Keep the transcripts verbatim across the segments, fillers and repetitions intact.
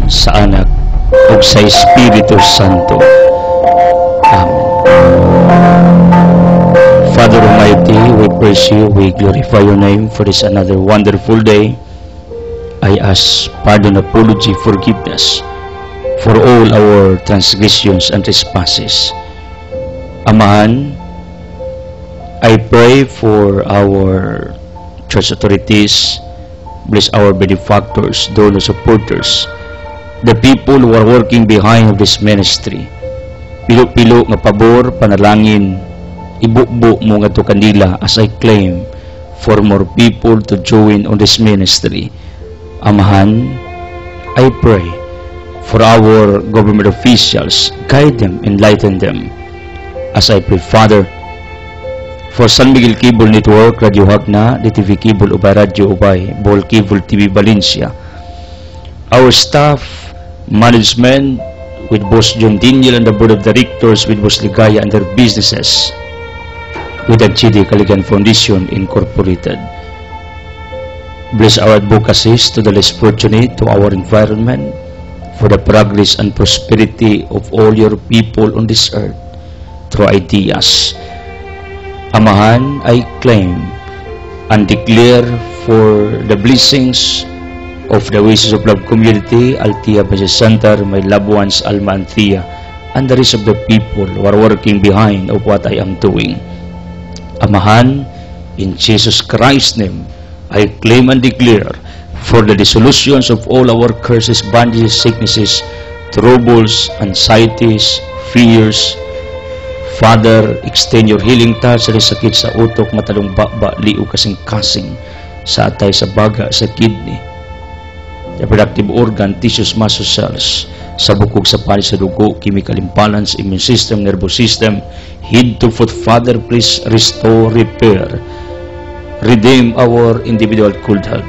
sa Anak, ug sa Espiritu Santo. Amen. Father Almighty, we praise you, we glorify your name for this another wonderful day. I ask pardon, apology, forgiveness for all our transgressions and trespasses. Amahan, I pray for our church authorities, bless our benefactors, donor supporters, the people who are working behind this ministry. Pilo-pilo nga pabor, panalangin, ibukbo mo nga to kanila as I claim for more people to join on this ministry. Amahan, I pray for our government officials, guide them, enlighten them. As I pray, Father, for San Miguel Cable Network, Radio Hagna, D T V Cable Ubay, Radio Ubay, Bol Cable T V Valencia, our staff, management, with Boss John Daniel and the Board of Directors, with Boss Ligaya and their businesses, with the G D Caligan Foundation Incorporated. Bless our advocacies to the less fortunate, to our environment, for the progress and prosperity of all your people on this earth through ideas. Amahan, I claim and declare for the blessings of the Wishes of Love community, Althea Business Center, my loved ones, Alma and Thea, and the rest of the people who are working behind of what I am doing. Amahan, in Jesus Christ's name, I claim and declare for the dissolutions of all our curses, bondages, sicknesses, troubles, anxieties, fears. Father, extend your healing touch sa sakit sa utok, matalong baba, liu, kasing-kasing, sa atay, sa baga, sa kidney, reproductive organ, tissues, muscle cells, sa bukog, sa pali, sa dugo, chemical imbalance, immune system, nervous system, head to foot. Father, please restore, repair, redeem our individual cold health.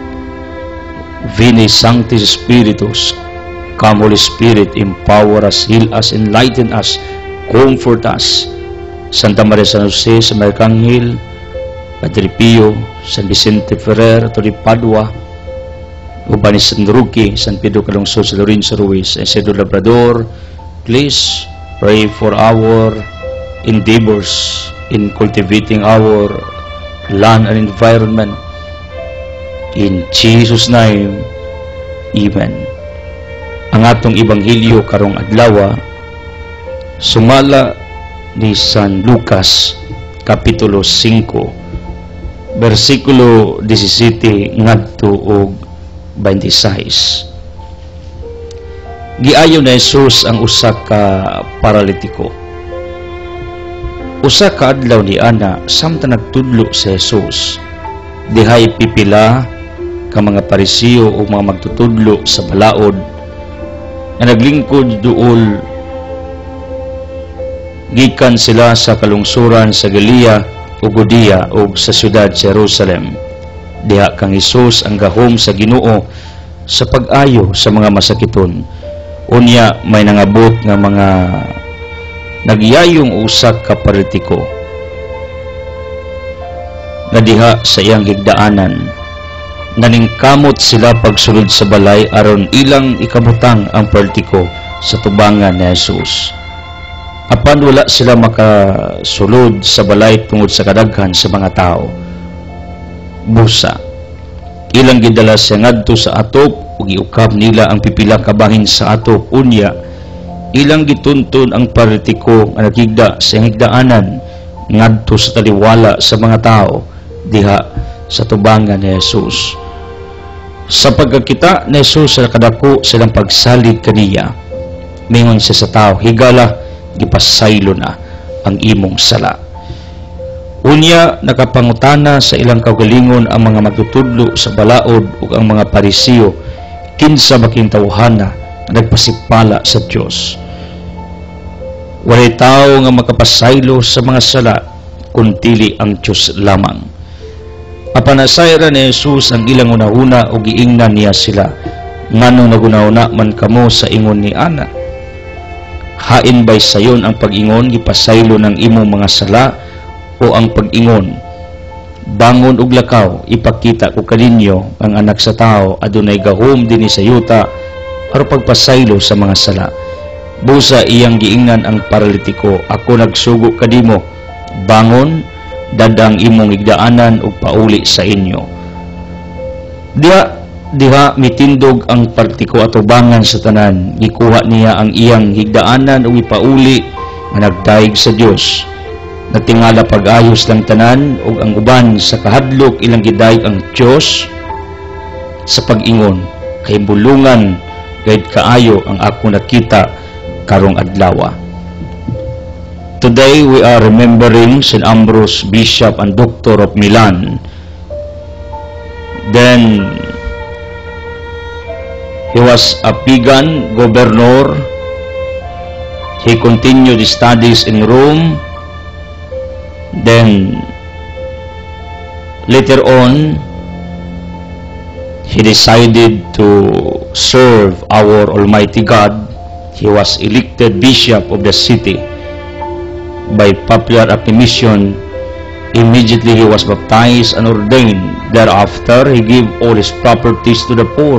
Veni Sanctis Spiritus, come Holy Spirit, empower us, heal us, enlighten us, comfort us. Santa Maria San Jose, San Arcangel, Padre Pio, San Vicente Ferrer, Tony Padua, Ubani San Roque, San Pedro Calungsod, San Lorenzo Ruiz, and San Labrador, please pray for our endeavors in cultivating our land and environment. In Jesus' name, Amen. Ang atong Ebanghelyo karong adlaw sumala ni San Lucas Kapitulo five, versikulo seventeen ngadto og twenty-six. Giayo na Jesus ang usa ka paralitiko. Usa ka adlaw ni ana samtang nagtudlo si Jesus, dihay pipila ka mga Parisiyo o mga magtutudlo sa balaod na naglingkod duol. Gikan sila sa kalungsuran sa Galilea o Judea o sa siyudad Jerusalem. Diha kang Jesus ang gahom sa Ginoo sa pag-ayo sa mga masakiton. Unya may nangabot nga mga nagyayong usak ka paralitiko na diha sa iyang higdaanan. Naningkamot sila pagsulod sa balay aron ilang ikabutang ang paralitiko sa tubangan ni Jesus. Apan wala sila makasulod sa balay tungod sa kadaghan sa mga tao. Busa, ilang gidala siya ngadto sa atop ug giukab nila ang pipila ka bahin sa atop. Unya, ilang gituntun ang paralitiko nga nagigda sa higdaanan ngadto sa taliwala sa mga tao diha sa tubangan ni Jesus. Sa pagkakita ni Jesus sa kadako silang pagsalig kaniya, mingon siya sa tao, higala, gipasaylo na ang imong sala. Unya, nakapangutana sa ilang kaugalingon ang mga magtutudlo sa balaod ug ang mga Parisiyo, kinsa making tawhana na nagpasipala sa Dios. Walay tao nga makapasaylo sa mga sala kuntili ang Dios lamang. Apanasayra ni Jesus ang ilang una-una o giingnan niya sila, nganong naguna-una man kamo sa ingon ni ana. Hain ba'y sayon ang pag-ingon, gipasaylo ng imong mga sala, o ang pag-ingon, bangon ug lakaw, ipakita ko kaninyo ang anak sa tao adunay gahom dinhi sa yuta aron pagpasaylo sa mga sala. Busa iyang giingnan ang paralitiko, ako nagsugo kadimo, bangon, dadang imong igdaanan ug pauli sa inyo. Diha diha mitindog ang partiko atubangan sa tanan, gikuha niya ang iyang higdaanan ug ipauli nga nagdaig sa Dios. Natingala pag-ayos lang tanan ug ang uban sa kahadlok ilang gidayeg ang Dios sa pag-ingon, kay bulungan gayud kaayo ang ako nakita karong adlaw. Today we are remembering Saint Ambrose, Bishop and Doctor of Milan. Then he was a pagan governor. He continued his studies in Rome. Then later on he decided to serve our Almighty God. He was elected bishop of the city by popular acclamation. Immediately he was baptized and ordained. Thereafter he gave all his properties to the poor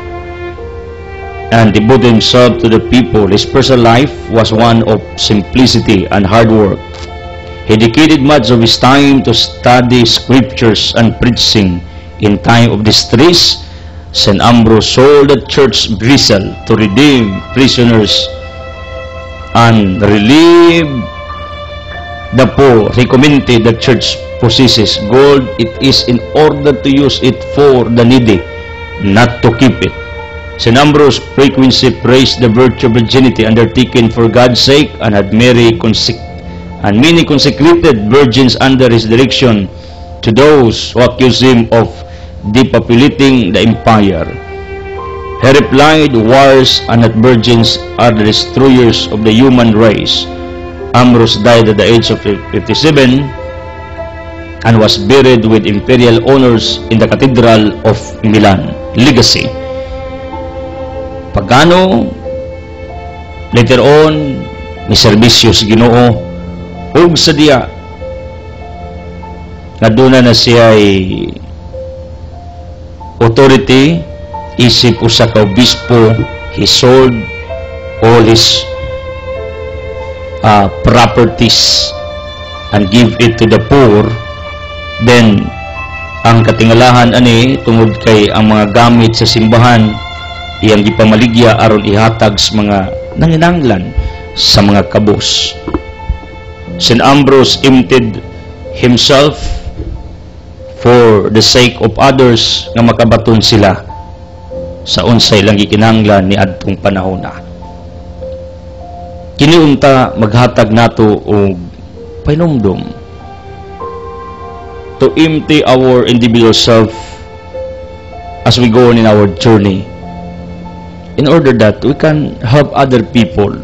and devoted himself to the people. His personal life was one of simplicity and hard work. He dedicated much of his time to study scriptures and preaching. In time of distress, Saint Ambrose sold the church vessel to redeem prisoners and relieve the poor. He commented the church possesses gold. It is in order to use it for the needy, not to keep it. Saint Ambrose frequently praised the virtue of virginity undertaken for God's sake and had Mary consec and many consecrated virgins under his direction to those who accused him of depopulating the empire. He replied, wars and not virgins are the destroyers of the human race. Ambrose died at the age of fifty-seven and was buried with imperial honors in the Cathedral of Milan. Legacy. Pagano, later on, may serbisyo sa Ginoo ug sa diya naduna na siya ay authority isip usa ka obispo. He sold all his uh, properties and give it to the poor. Then ang katingalahan ani tungod kay ang mga gamit sa simbahan iyang gipamaligya aron ihatag sa mga nanginanglan sa mga kabus. Saint Ambrose emptied himself for the sake of others nga makabaton sila sa unsay lang gikinahanglan ni adtong panahona. Kini unta maghatag nato og painumdom to empty our individual self as we go on in our journey, in order that we can help other people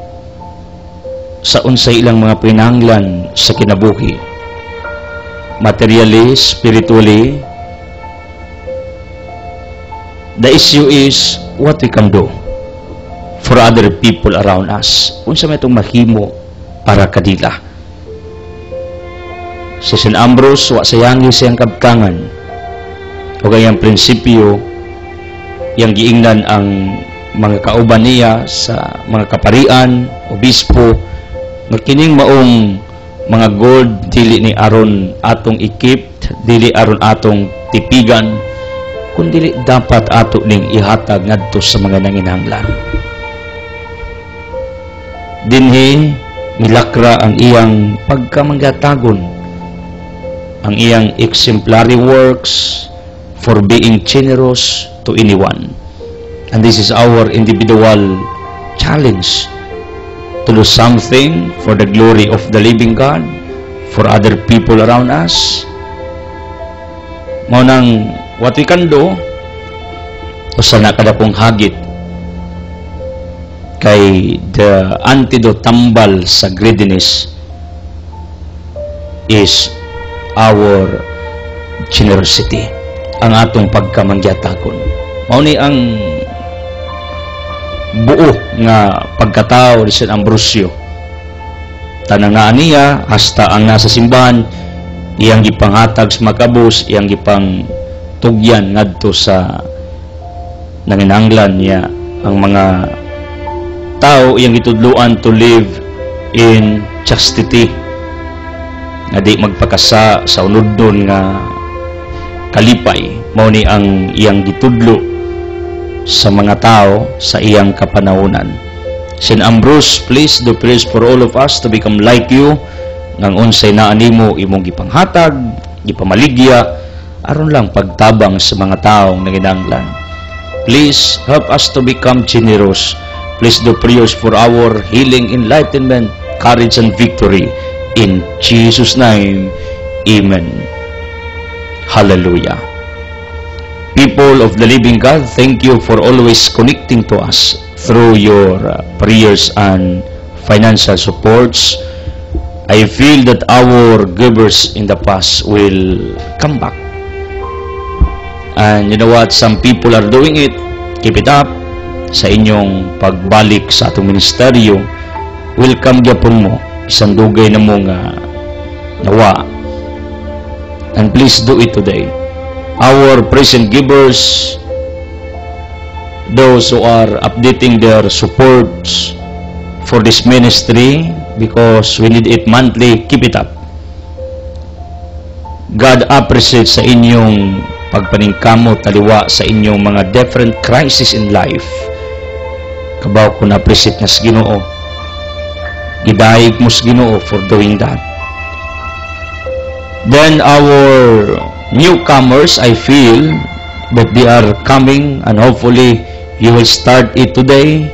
sa unsay ilang mga pinanglan sa kinabuhi, materially, spiritually. The issue is what we can do for other people around us. Unsa may itong mahimo para kadila. Si Saint Ambrose, wa sayangi siyang kabtangan o gayang prinsipyo yang giingnan ang mga kauban niya sa mga kaparian, obispo, magkining maong mga gold dili ni aron atong ikip, dili aron atong tipigan, kundi dapat ato ning ihatag ngadto sa mga nanginahanglan. Dinhi milakra ang iyang pagkamanggatagon, ang iyang exemplary works for being generous to anyone. And this is our individual challenge, to do something for the glory of the living God, for other people around us. Mao nang what we can do, usa na kada pong hagit kay the antidote tambal sa greediness is our generosity, ang atong pagkamangyatagon. Mao ni ang buo nga pagkatao ni Saint Ambrosio. Tanang naa niya hasta ang nasa simbahan iyang gipanghatag sa makabus, iyang gipang tugyan ngadto sa nanginahanglan niya ang mga tao iyang gitudluan to live in chastity, nga di magpakasa sa unudnon nga kalipay. Mao ni ang iyang gitudlo sa mga tao sa iyang kapanahunan. Saint Ambrose, please do prayers for all of us to become like you, ngang unsay naa nimo imong gipanghatag, gipamaligya aron lang pagtabang sa mga taong nanginahanglan. Please help us to become generous. Please do prayers for our healing, enlightenment, courage, and victory. In Jesus' name, Amen. Hallelujah. People of the living God, thank you for always connecting to us through your uh, prayers and financial supports. I feel that our givers in the past will come back. And you know what? Some people are doing it. Keep it up. Sa inyong pagbalik sa atong ministeryo, welcome gyapon mo. Isang dugay na mong uh, nawa. And please do it today. Our present givers, those who are updating their supports for this ministry, because we need it monthly, keep it up. God appreciates sa inyong pagpaningkamot taliwa sa inyong mga different crisis in life. Kabaw ko na-appreciate na sa Ginoo. Gidayeg mo sa Ginoo for doing that. Then our newcomers, I feel that they are coming, and hopefully you will start it today.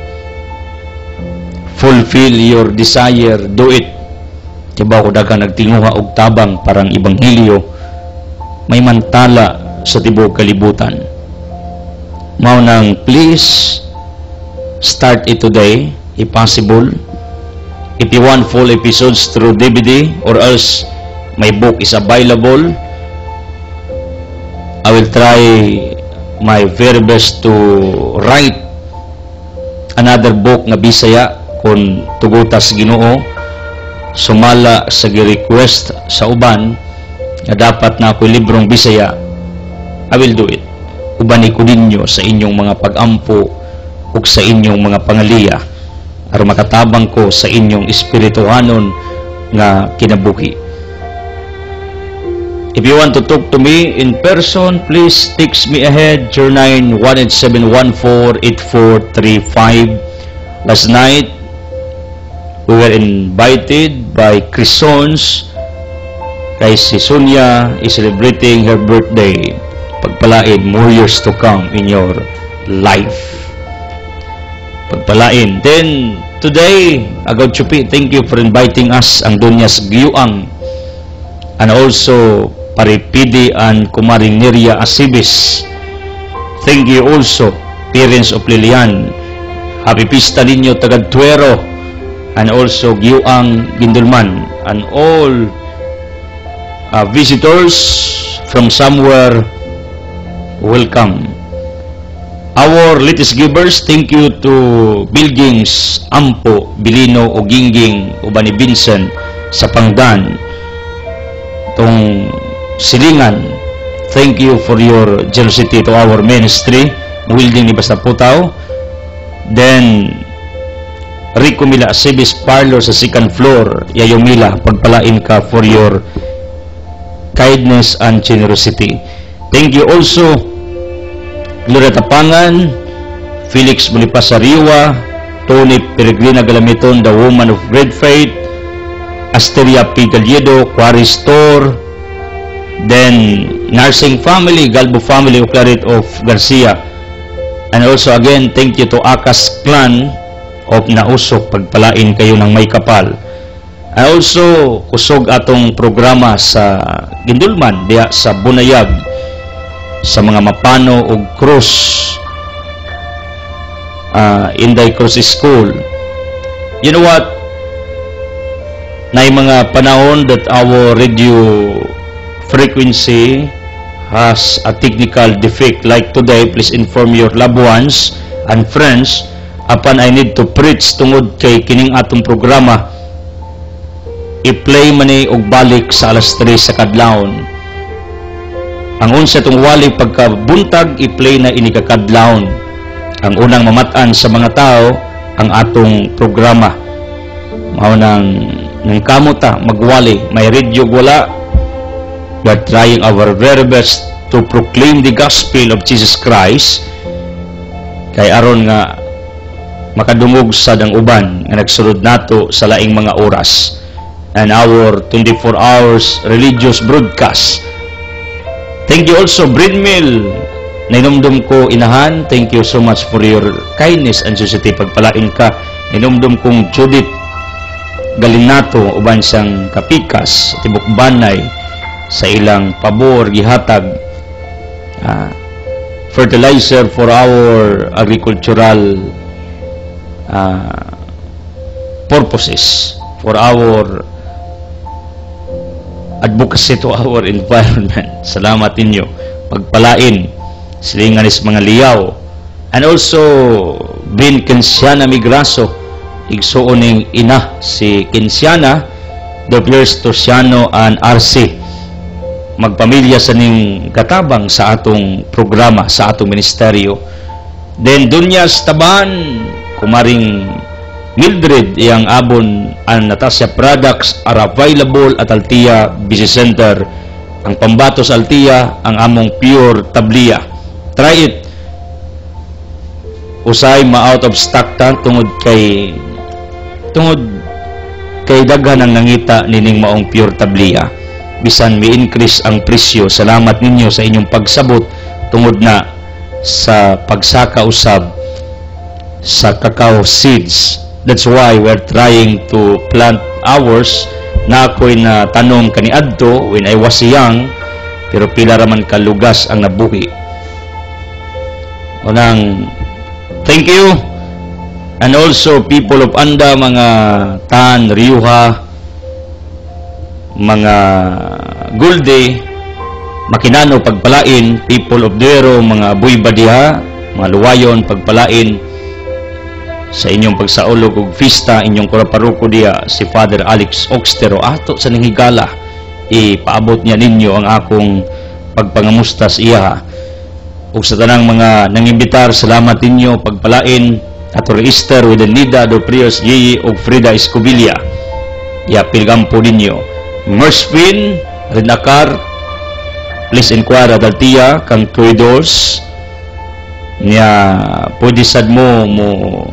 Fulfill your desire, do it. Diba ko daga nagtinguha og tabang parang ibanghilyo, may mantala sa tibuok kalibutan. Mao nang please start it today if possible. If you want full episodes through D V D or else my book is available, I will try my very best to write another book nga Bisaya kung tugutas Ginoo, sumala sa gi-request sa uban nga dapat na ako librong Bisaya. I will do it. Ubani ko ninyo sa inyong mga pag-ampo ug sa inyong mga pangaliya aron makatabang ko sa inyong espirituhanon nga kinabuhi. If you want to talk to me in person, please text me ahead zero nine one eight seven one four eight four three five. Last night, we were invited by Crisons kay si Sonia is celebrating her birthday. Pagpalain, more years to come in your life. Pagpalain. Then, today, Agad Chupi, thank you for inviting us, ang Dunyas Giyuang, and also Paripidi and Kumaring Neria Asibis. Thank you also, parents of Lilian. Happy Pista ninyo, Tagad Tuero, and also Giyuang Gindulman, and all uh, visitors from somewhere, welcome. Our latest givers, thank you to Bilgings, Ampo, Bilino, Oginging, Ubani Vincent, sa Pangdan, itong Silingan. Thank you for your generosity to our ministry, Wilding ni Basta Putaw. Then, Rico Mila, Sibis Parlor sa second floor, Yayo Mila, pagpalain ka for your kindness and generosity. Thank you also Gloria Tapangan, Felix Bonipasariwa, Tony Peregrina Galamiton, the Woman of Great Faith, Asteria P. Galledo, Quarry Store, then Nursing Family, Galbo Family of Claret of Garcia, and also again, thank you to Akas Clan of Nausok, pagpalain kayo ng may kapal. And also, kusog atong programa sa Gindulman, diya sa Bunayag, sa mga mapano o cross uh, Inday Cross School. You know what? Na mga panahon that our radio frequency has a technical defect. Like today, please inform your loved ones and friends apan I need to preach tungod kay kining atong programa i-play man ni og balik sa alas tres sa kadlawon. Ang unsa tong wali pagkabuntag i-play na ini kakadlawon Ang unang mamatan sa mga tao, ang atong programa. Mao nang nang kamuta magwali, may radio wala. We are trying our very best to proclaim the gospel of Jesus Christ. Kay aron nga makadungog sad ang uban nga nagsulod nato sa laing mga oras. And our twenty-four hours religious broadcast. Thank you also, Brinmill. Nainumdum ko, inahan. Thank you so much for your kindness and society. Pagpalain ka. Nainumdum kong Judith Galinato, uban siyang kapikas, tibok banay, sa ilang pabor, gihatag, uh, fertilizer for our agricultural uh, purposes, for our advocacy to our environment. Salamat ninyo. Pagpalain, silingan is mga liyaw. And also, Bin Kensiana Migraso, igsuuning ina si Kensiana, Doppler Torsiano and R C. Magpamilya sa ning katabang sa atong programa, sa atong ministeryo. Then, Dunyas Taban, kumaring Mildred, iyang abon ang Natasha products are available at Altia Busy Center. Ang pambatos Altia, ang among pure tablia. Try it. Usay ma-out of stock ta tungod kay tungod kay daghan ang nangita nining maong pure tablia. Bisan mi-increase ang presyo. Salamat ninyo sa inyong pagsabot tungod na sa pagsaka usab sa cacao seeds. That's why we're trying to plant ours. Na ako'y na tanom kaniadto when I was young, pero pila raman kalugas ang nabuhi. Unang thank you. And also people of Anda, mga Tan, Riuha, mga Gulde, Makinano, pagpalain. People of Duero, mga Buy Badiha, mga Luwayon, pagpalain. Sa inyong pagsaulog og fiesta, inyong kuraparuko diya, si Father Alex Oxtero, ato sa nanghigala, ipaabot niya ninyo ang akong pagpangamusta sa iya. Ug sa tanang mga nangimbitar, salamat ninyo, pagpalain, ato register with the Nida, do Prios, Yeye, ug Frida Escobilla. Ya, pilgampo ninyo. Merspin, Renakar, please inquire at Altia, kang two doors, niya, pwede sad mo, mo,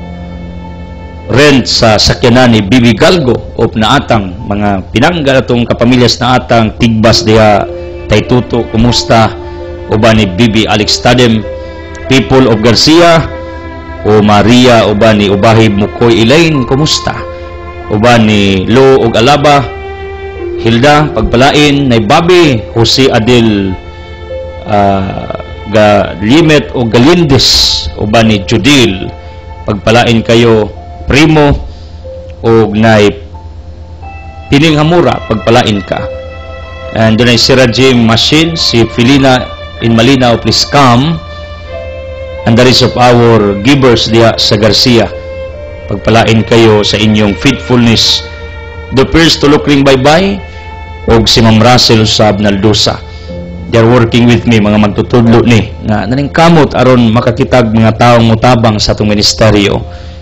rent sa sakyanan ni Bibi Galgo of Naatang, mga pinanggal atong kapamilyas na atang tigbas diha Taytuto, kumusta uban ni Bibi Alex Tadem, people of Garcia o Maria uban ni Ubahib Mukoy Elaine, kumusta uban ni Lo og Alaba, Hilda, pagpalain nay Bobby, Jose Adel uh, ga Limet o Galindez uban ni Judil, pagpalain kayo Primo o nay Pining Hamura, pagpalain ka. And doon ay si Rajim Machine, si Filina in Malinaw, please come. And the rest of our givers diya sa Garcia, pagpalain kayo sa inyong faithfulness. The first to look ring bye-bye o si Ma'am Russell sa Abnaldosa. They are working with me, mga magtutudlo ni na naning kamot aron makakitag mga taong mutabang sa atong ministeryo.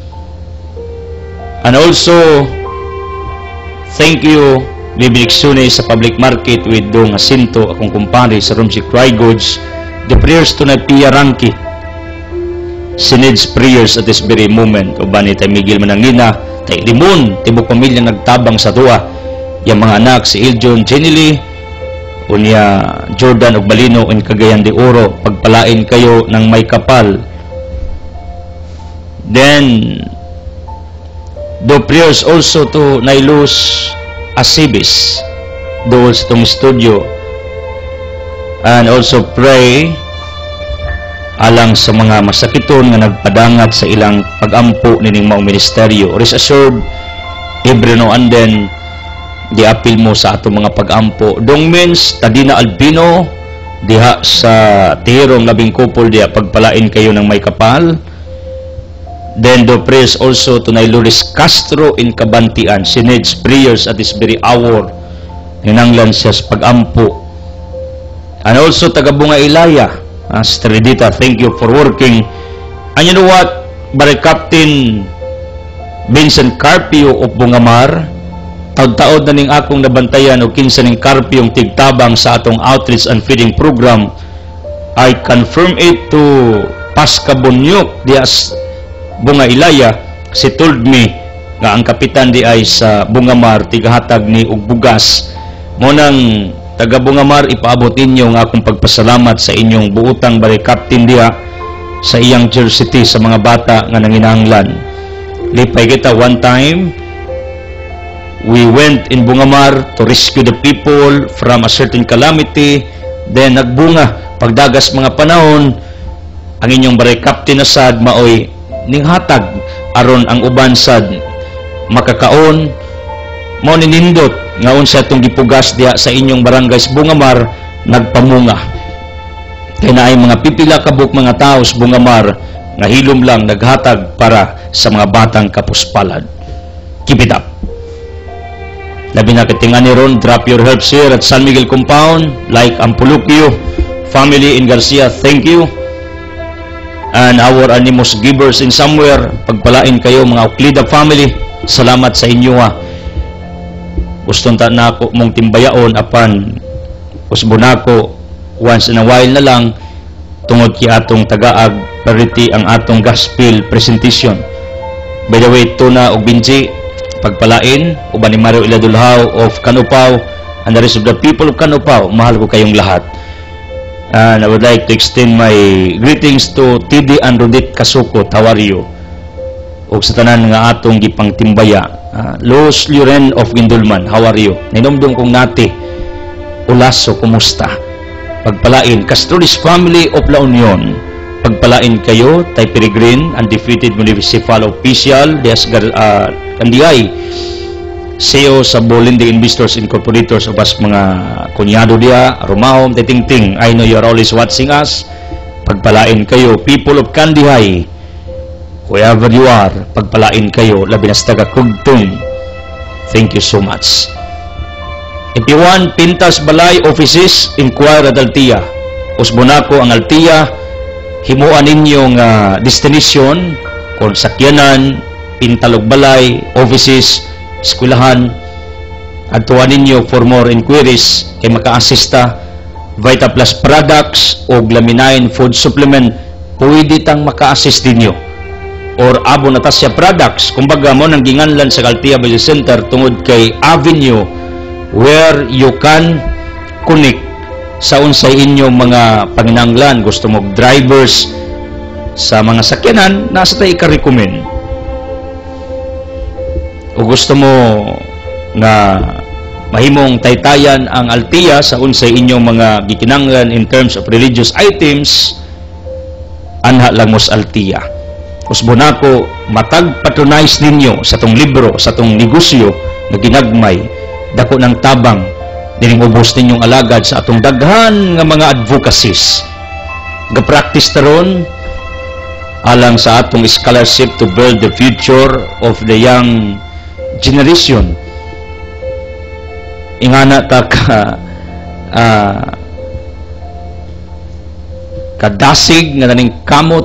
And also, thank you, Bibi Niksune sa public market with Dong Asinto, akong kumpare sa Rumsik Cry Goods. The prayers to na Pia Ranki. She needs prayers at this very moment. O ba ni Tay Miguel Manangina, Tay Limon, tibok pamilya nagtabang sa tuwa. Yung mga anak, si Iljon Jenily, unya Jordan og Balino, in Cagayan de Oro, pagpalain kayo ng may kapal. Then, do prayers also to Nailus Asibis doon sa itong studio, and also pray alang sa mga masakiton nga nagpadangat sa ilang pagampo nining maong ministeryo. Rest assured, every now and then diapil mo sa atong mga pagampo. Dong means Tadina Albino diha sa Tirong Labing Kupol diha, pagpalain kayo ng may kapal. Then the prayers also to Lourdes Castro in Cabantian. She needs prayers at this very hour. Ninanglan siya sa pagampo. And also Tagabunga Ilaya, uh, Sister Edita, thank you for working And you know what? Barangay Captain Vincent Carpio of Bungamar, taod-taod na ning akong nabantayan o kinsa ning Carpio tigtabang sa atong outreach and feeding program. I confirm it to Pasca Bunyok dias Bunga Ilaya. She told me nga ang kapitan di ay sa Bungamar tigahatag ni og bugas. Mo nang taga Bungamar, ipaabot ninyo nga akong pagpasalamat sa inyong buutang Barangay Captain diha sa iyang Jersey sa mga bata nga nanginahanglan. Lipay kita one time, we went in Bungamar to rescue the people from a certain calamity. Then nagbunga pagdagas mga panahon, ang inyong Barangay Captain na sad maoy ninghatag aron ang uban sad makakaon. Mao ni nindot nga unsa itong gipugas diha sa inyong barangay sa Bungamar nagpamunga. Kaya na ay mga pipila kabuk mga tao sa Bungamar nga hilom lang naghatag para sa mga batang kapuspalad. Keep it up. Labi na katingani ron, drop your helps here at San Miguel Compound, like Ampulukyo family in Garcia, thank you. And our animous givers in somewhere, pagpalain kayo mga Uklida family, salamat sa inyo ha. Gusto na ako mong timbayaon apan usbo na ako once in a while na lang tungod ki atong tagaag parity ang atong gospel presentation. By the way, Tuna og Binji, pagpalain uban ni Mario Iladulhaw of Canupao and the rest of the people of Canupao, mahal ko kayong lahat. And I would like to extend my greetings to T D and Rodit Kasukot, how are you? O sa tanan nga atong gipang timbaya, uh, Los Luren of Gindulman, how are you? Ninumdum kong nati, Ulaso, kumusta? Pagpalain, Castoris family of La Union, pagpalain kayo, Tay Peregrin, undefeated municipal official, Desgar, uh, Kandiay, C E O sa Bolindi Investors Incorporators o bas mga kunyado dia, Romao, Titingting, I know you're always watching us. Pagpalain kayo, people of Kandihay, wherever you are, pagpalain kayo, labi na sa taga Kugtong. Thank you so much. If you want Pintas Balay offices, inquire at Altia. Usbonako ang Altia, himuan ninyong uh, destination, kung sakyanan, Pintalog Balay, offices, eskwelahan, at tuwan ninyo for more inquiries kay maka-assista. Vita Plus products o Glaminain food supplement, pwede tang maka-assist ninyo. Or Abo Natasha products, kumbaga mo nang ginganlan sa Altia Business Center tungod kay avenue where you can connect sa unsay inyong mga panginanglan. Gusto mo drivers sa mga sakyanan, nasa tayo ika-recommend. O gusto mo nga mahimong taytayan ang Altia sa unsay inyong mga gikinanglan in terms of religious items, anha lang mo sa Altia. Usbo nako, matag patronize ninyo sa tong libro, sa tong negosyo na ginagmay, dako ng tabang dining ubos ninyong alagad sa atong daghan nga mga advocacies. Ga-practice taron alang sa atong scholarship to build the future of the young generation. Ingana ta ka uh, kadasig nga naning kamot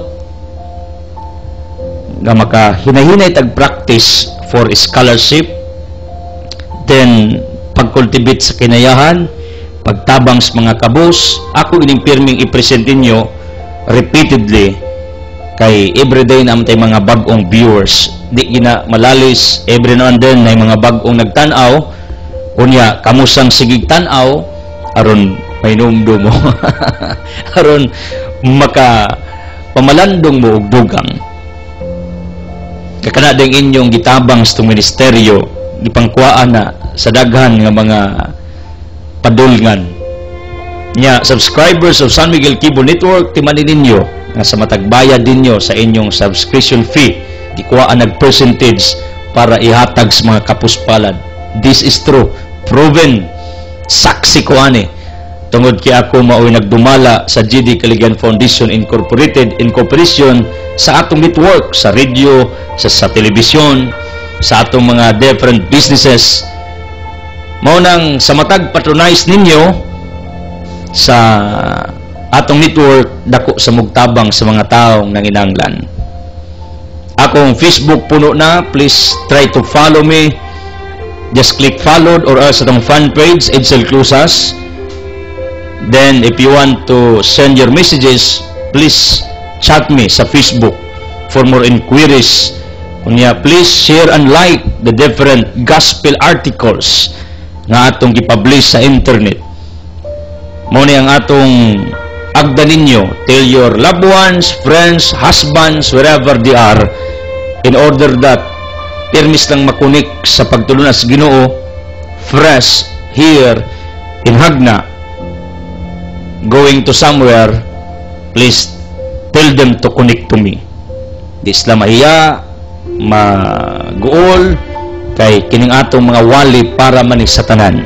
nga makahinay-hinay tag practice for scholarship, then pagkultivate sa kinayahan, pagtabang sa mga kabus. Ako ining pirming i-present ninyo repeatedly kay everyday naman tayo mga bagong viewers, di gina malalis, every now and then na mga bagong nagtanaw, kunya kamusang sigig tanaw aron may numdo mo aron maka pamalandong mo og dugang kakana ding inyong gitabang sa ministeryo gipangkuaan na sa daghan nga mga padulngan nya. Subscribers of San Miguel Kibo Network, timanin ninyo nga sa matagbayad dinyo sa inyong subscription fee, gikuhaan nag percentage para ihatag sa mga kapuspalad. This is true, proven, saksi ko ani. Tungod kay ako maoy nagdumala sa G D Caligan Foundation Incorporated Incorporation sa atong network, sa radio, sa, sa telebisyon, sa atong mga different businesses. Mao nang sa matag patronize ninyo sa atong network, dako sa mugtabang sa mga taong nanginanglan. Akong Facebook puno na. Please try to follow me. Just click followed or else atong fan page, Edsel Clusas. Then, if you want to send your messages, please chat me sa Facebook for more inquiries. Kunya, please share and like the different gospel articles nga atong gipublish sa internet. Mao ni ang atong agda ninyo. Tell your loved ones, friends, husbands, wherever they are, in order that permis lang makunik sa pagtulunan sa Ginoo, fresh here in Hagna, going to somewhere, please tell them to connect to me. Di sila mahiya, maguol, kay kining atong mga wali para manig sa tanan.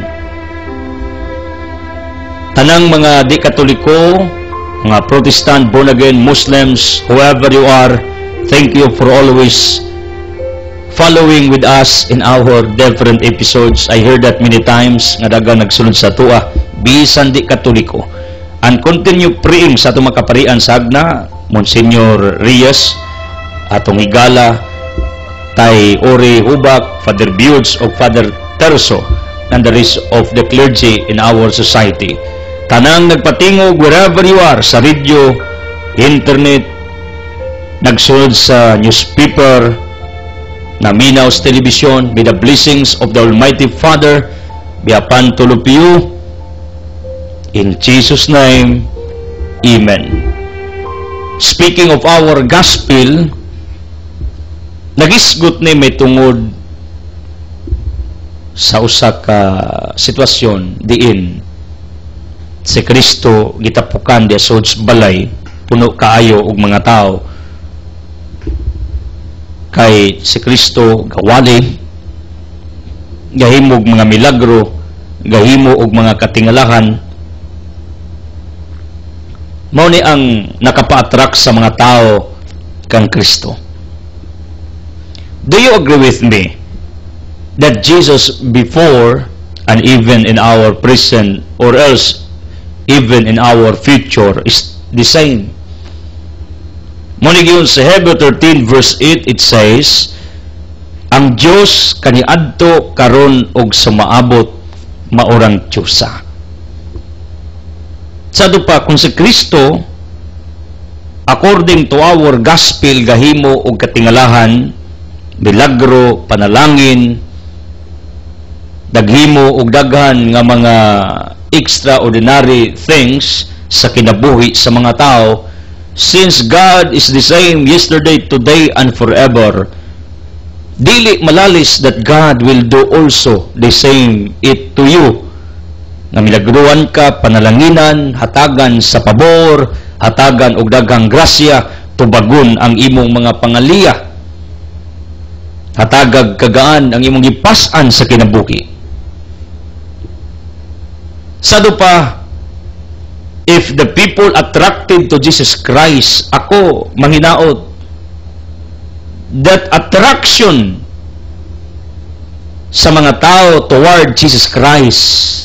Tanang mga di katoliko, mga Protestant, born again, Muslims, whoever you are, thank you for always following with us in our different episodes. I heard that many times nga daga nagsulod sa tua, bisan di katoliko. And continue praying sa atong makaparian sa Hagna, Monsignor Reyes, atong higala, Tay Ori Hubak, Father Budes, o Father Terso, and the rest of the clergy in our society. Tanang nagpatingog wherever you are, sa radio, internet, nagsulod sa newspaper, naminaw sa television, with the blessings of the Almighty Father, be upon all of you. In Jesus' name, Amen. Speaking of our gospel, nagisgot ni may tungod sa usa ka sitwasyon diin si Kristo gitapukan di asod sa balay, puno kaayo og mga tao. Kay si Kristo gawali, gahimo og mga milagro, gahimo og mga katingalahan. Mao ni ang nakapa-attract sa mga tao kang Kristo. Do you agree with me that Jesus before and even in our present or else even in our future is the same? Muna sa Hebrews thirteen verse eight, it says, ang Diyos kaniadto karon og sumaabot maurang Diyosa. Sado pa, kung si Kristo, according to our gospel, gahimo og katingalahan, milagro, panalangin, daghimo og daghan nga mga extraordinary things sa kinabuhi sa mga tao, since God is the same yesterday, today, and forever, dili malalis that God will do also the same it to you. Nga milagruan ka, panalanginan, hatagan sa pabor, hatagan og daghang grasya, tubagon ang imong mga pangaliya, hatagag kagaan ang imong gipas-an sa kinabuhi. Sado pa, if the people attracted to Jesus Christ, ako manghinaot, that attraction sa mga tao toward Jesus Christ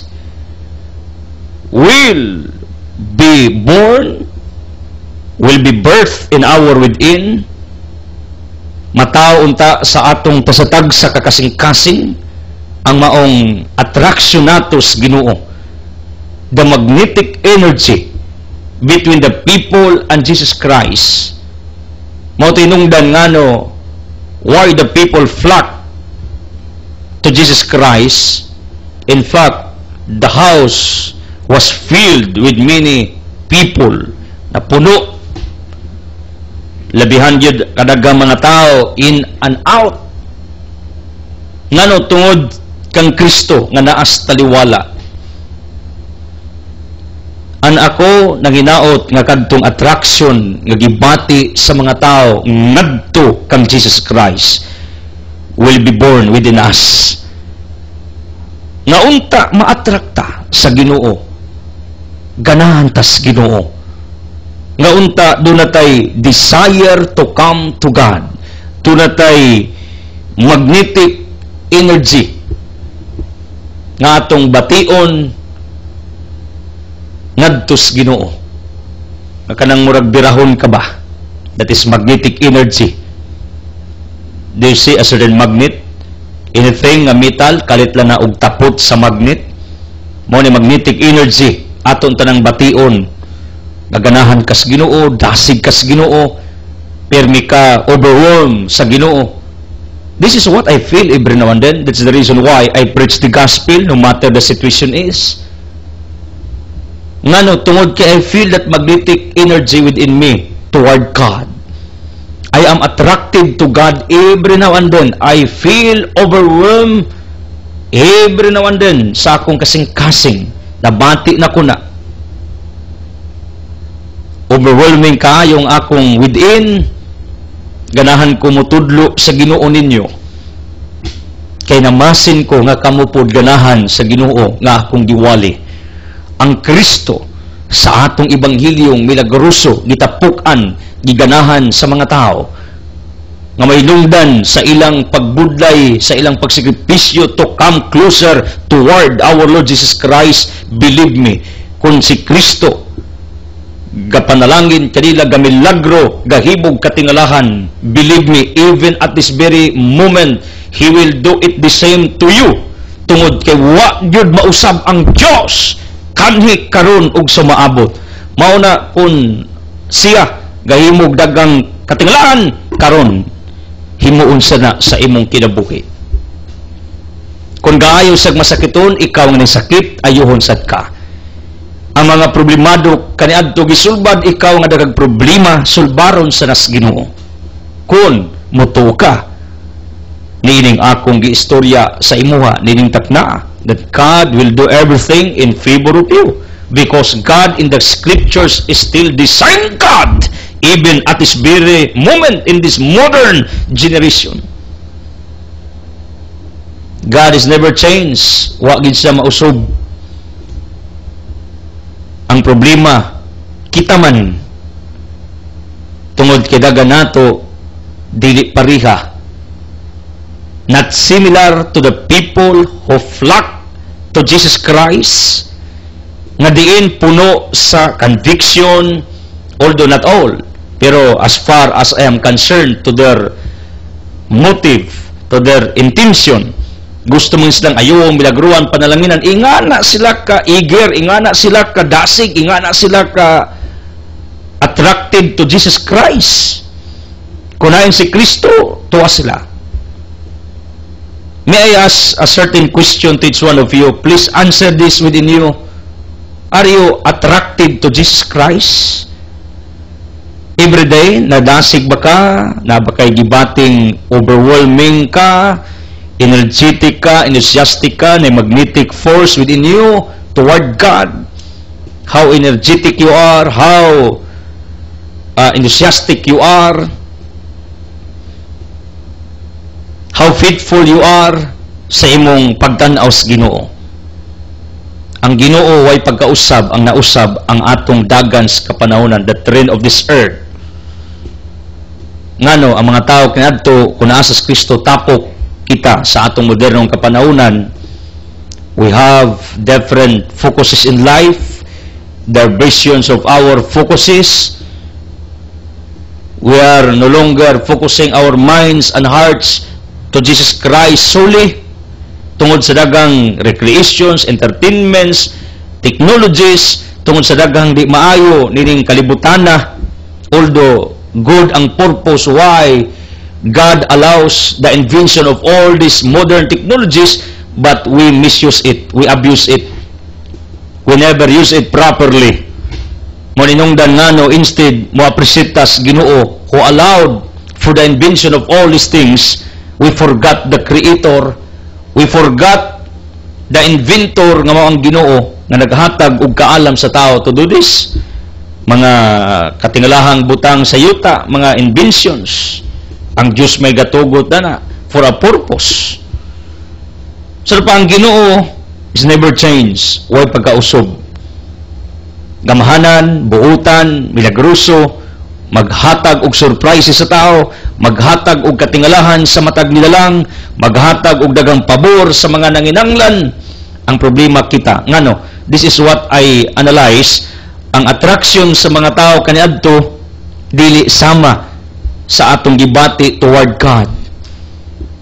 will be born, will be birthed in our within, matao unta sa atong pasatag sa kakasing-kasing ang maong attraction natos Ginoo, the magnetic energy between the people and Jesus Christ. Mao tinungdan ngano why the people flock to Jesus Christ. In fact, the house was filled with many people, na puno, labihan yun kadagang mga tao in and out, ngano tungod kang Kristo nga naas taliwala. An ako nanginaot nga kadtong attraction nga gibati sa mga tao ngadto kang Jesus Christ will be born within us, nga unta maatrakta sa Ginoo, ganahan tas Ginoo, nga unta dunatay desire to come to God, dunatay magnetic energy nga atong bation ngadtos Ginoo, nga kanang murag birahon ka ba, that is magnetic energy Do you see a certain magnet? Anything nga metal, kalit lang na og tapot sa magnet. Mo ni magnetic energy, aton tanang bation. Naganahan kas Ginoo, dasig kas Ginoo, permi ka, overwhelmed sa Ginoo. This is what I feel every now and then. That's the reason why I preach the gospel no matter the situation is. Ngano, tungod kay I feel that magnetic energy within me toward God. I am attracted to God every now and then. I feel overwhelmed every now and then sa akong kasing-kasing. Nabati na ko na. Overwhelming ka yung akong within. Ganahan ko mutudlo sa Ginoo ninyo. Kay namasin ko nga kamupod ganahan sa Ginoo nga akong giwali. Ang Kristo sa atong ebanghilyong milagroso gitapukan, giganahan sa mga tao nga may lungdan sa ilang pagbudlay, sa ilang pagsakripisyo to come closer toward our Lord Jesus Christ. Believe me, kung si Kristo gapanalangin kanila gamilagro, gahibog katingalahan, believe me, even at this very moment, He will do it the same to you. Tungod kay wa gyud mausab ang Dios kanhi karon og sumaabot. Mao na kun siya gahimog dagang katingalahan karon, himuon sa na sa imong kinabuhi. Kung gaayo sag masakiton, ikaw nga ni sakit, ayuhon sad ka. Ang mga problemado kaniadto gisulbad, ikaw nga dagang problema sulbaron sa nas Ginoo. Kung mutuo ka, niining akong giistorya sa imuha, nining takna, that God will do everything in favor of you. Because God in the scriptures is still the same God, even at this very moment in this modern generation. God is never changed. Wa gid siya mausob. Ang problema, kita man, tungod kay daga nato, dili pariha. Not similar to the people who flock to Jesus Christ, nga diin puno sa conviction, although not all, pero as far as I am concerned to their motive, to their intention, gusto mo silang ayong milagruan, panalanginan, ingana sila ka eager, ingana sila ka dasig, ingana sila ka attracted to Jesus Christ. Kunain si Kristo, tuwa sila. May I ask a certain question to each one of you? Please answer this within you. Are you attracted to Jesus Christ? Every day, nadasig ba ka? Na ba kay gibating overwhelming ka? Energetic ka? Enthusiastic ka? Na magnetic force within you toward God? How energetic you are? How uh, enthusiastic you are? How faithful you are sa imong pagtan-aw sa Ginoo. Ang Ginoo way pagkausab, ang nausab ang atong dagan sa kapanahonan, the trend of this earth. Ngano ang mga tao kaniadto kun naa sa Kristo, tapok kita sa atong modernong kapanahonan. We have different focuses in life, the versions of our focuses. We are no longer focusing our minds and hearts to Jesus Christ solely, tungod sa dagang recreations, entertainments, technologies, tungod sa dagang di maayo nining kalibutan na. Although good ang purpose why God allows the invention of all these modern technologies, but we misuse it, we abuse it, we never use it properly. Maninungdan nga no, instead mo appreciate tas Ginoo who allowed for the invention of all these things. We forgot the Creator. We forgot the inventor nga mao ang Ginoo nga naghatag og kaalam sa tao to do this. Mga katingalahang butang sa yuta, mga inventions. Ang Diyos may gatugot na na for a purpose. So pa ang Ginoo is never changed. Way pagkausob. Gamahanan, buutan, milagroso, maghatag og surprises sa tao, maghatag og katingalahan sa matag nilalang, maghatag og dagang pabor sa mga nanginanglan. Ang problema kita, ngano, this is what I analyze, ang attraction sa mga tao kaniadto dili sama sa atong gibati toward God.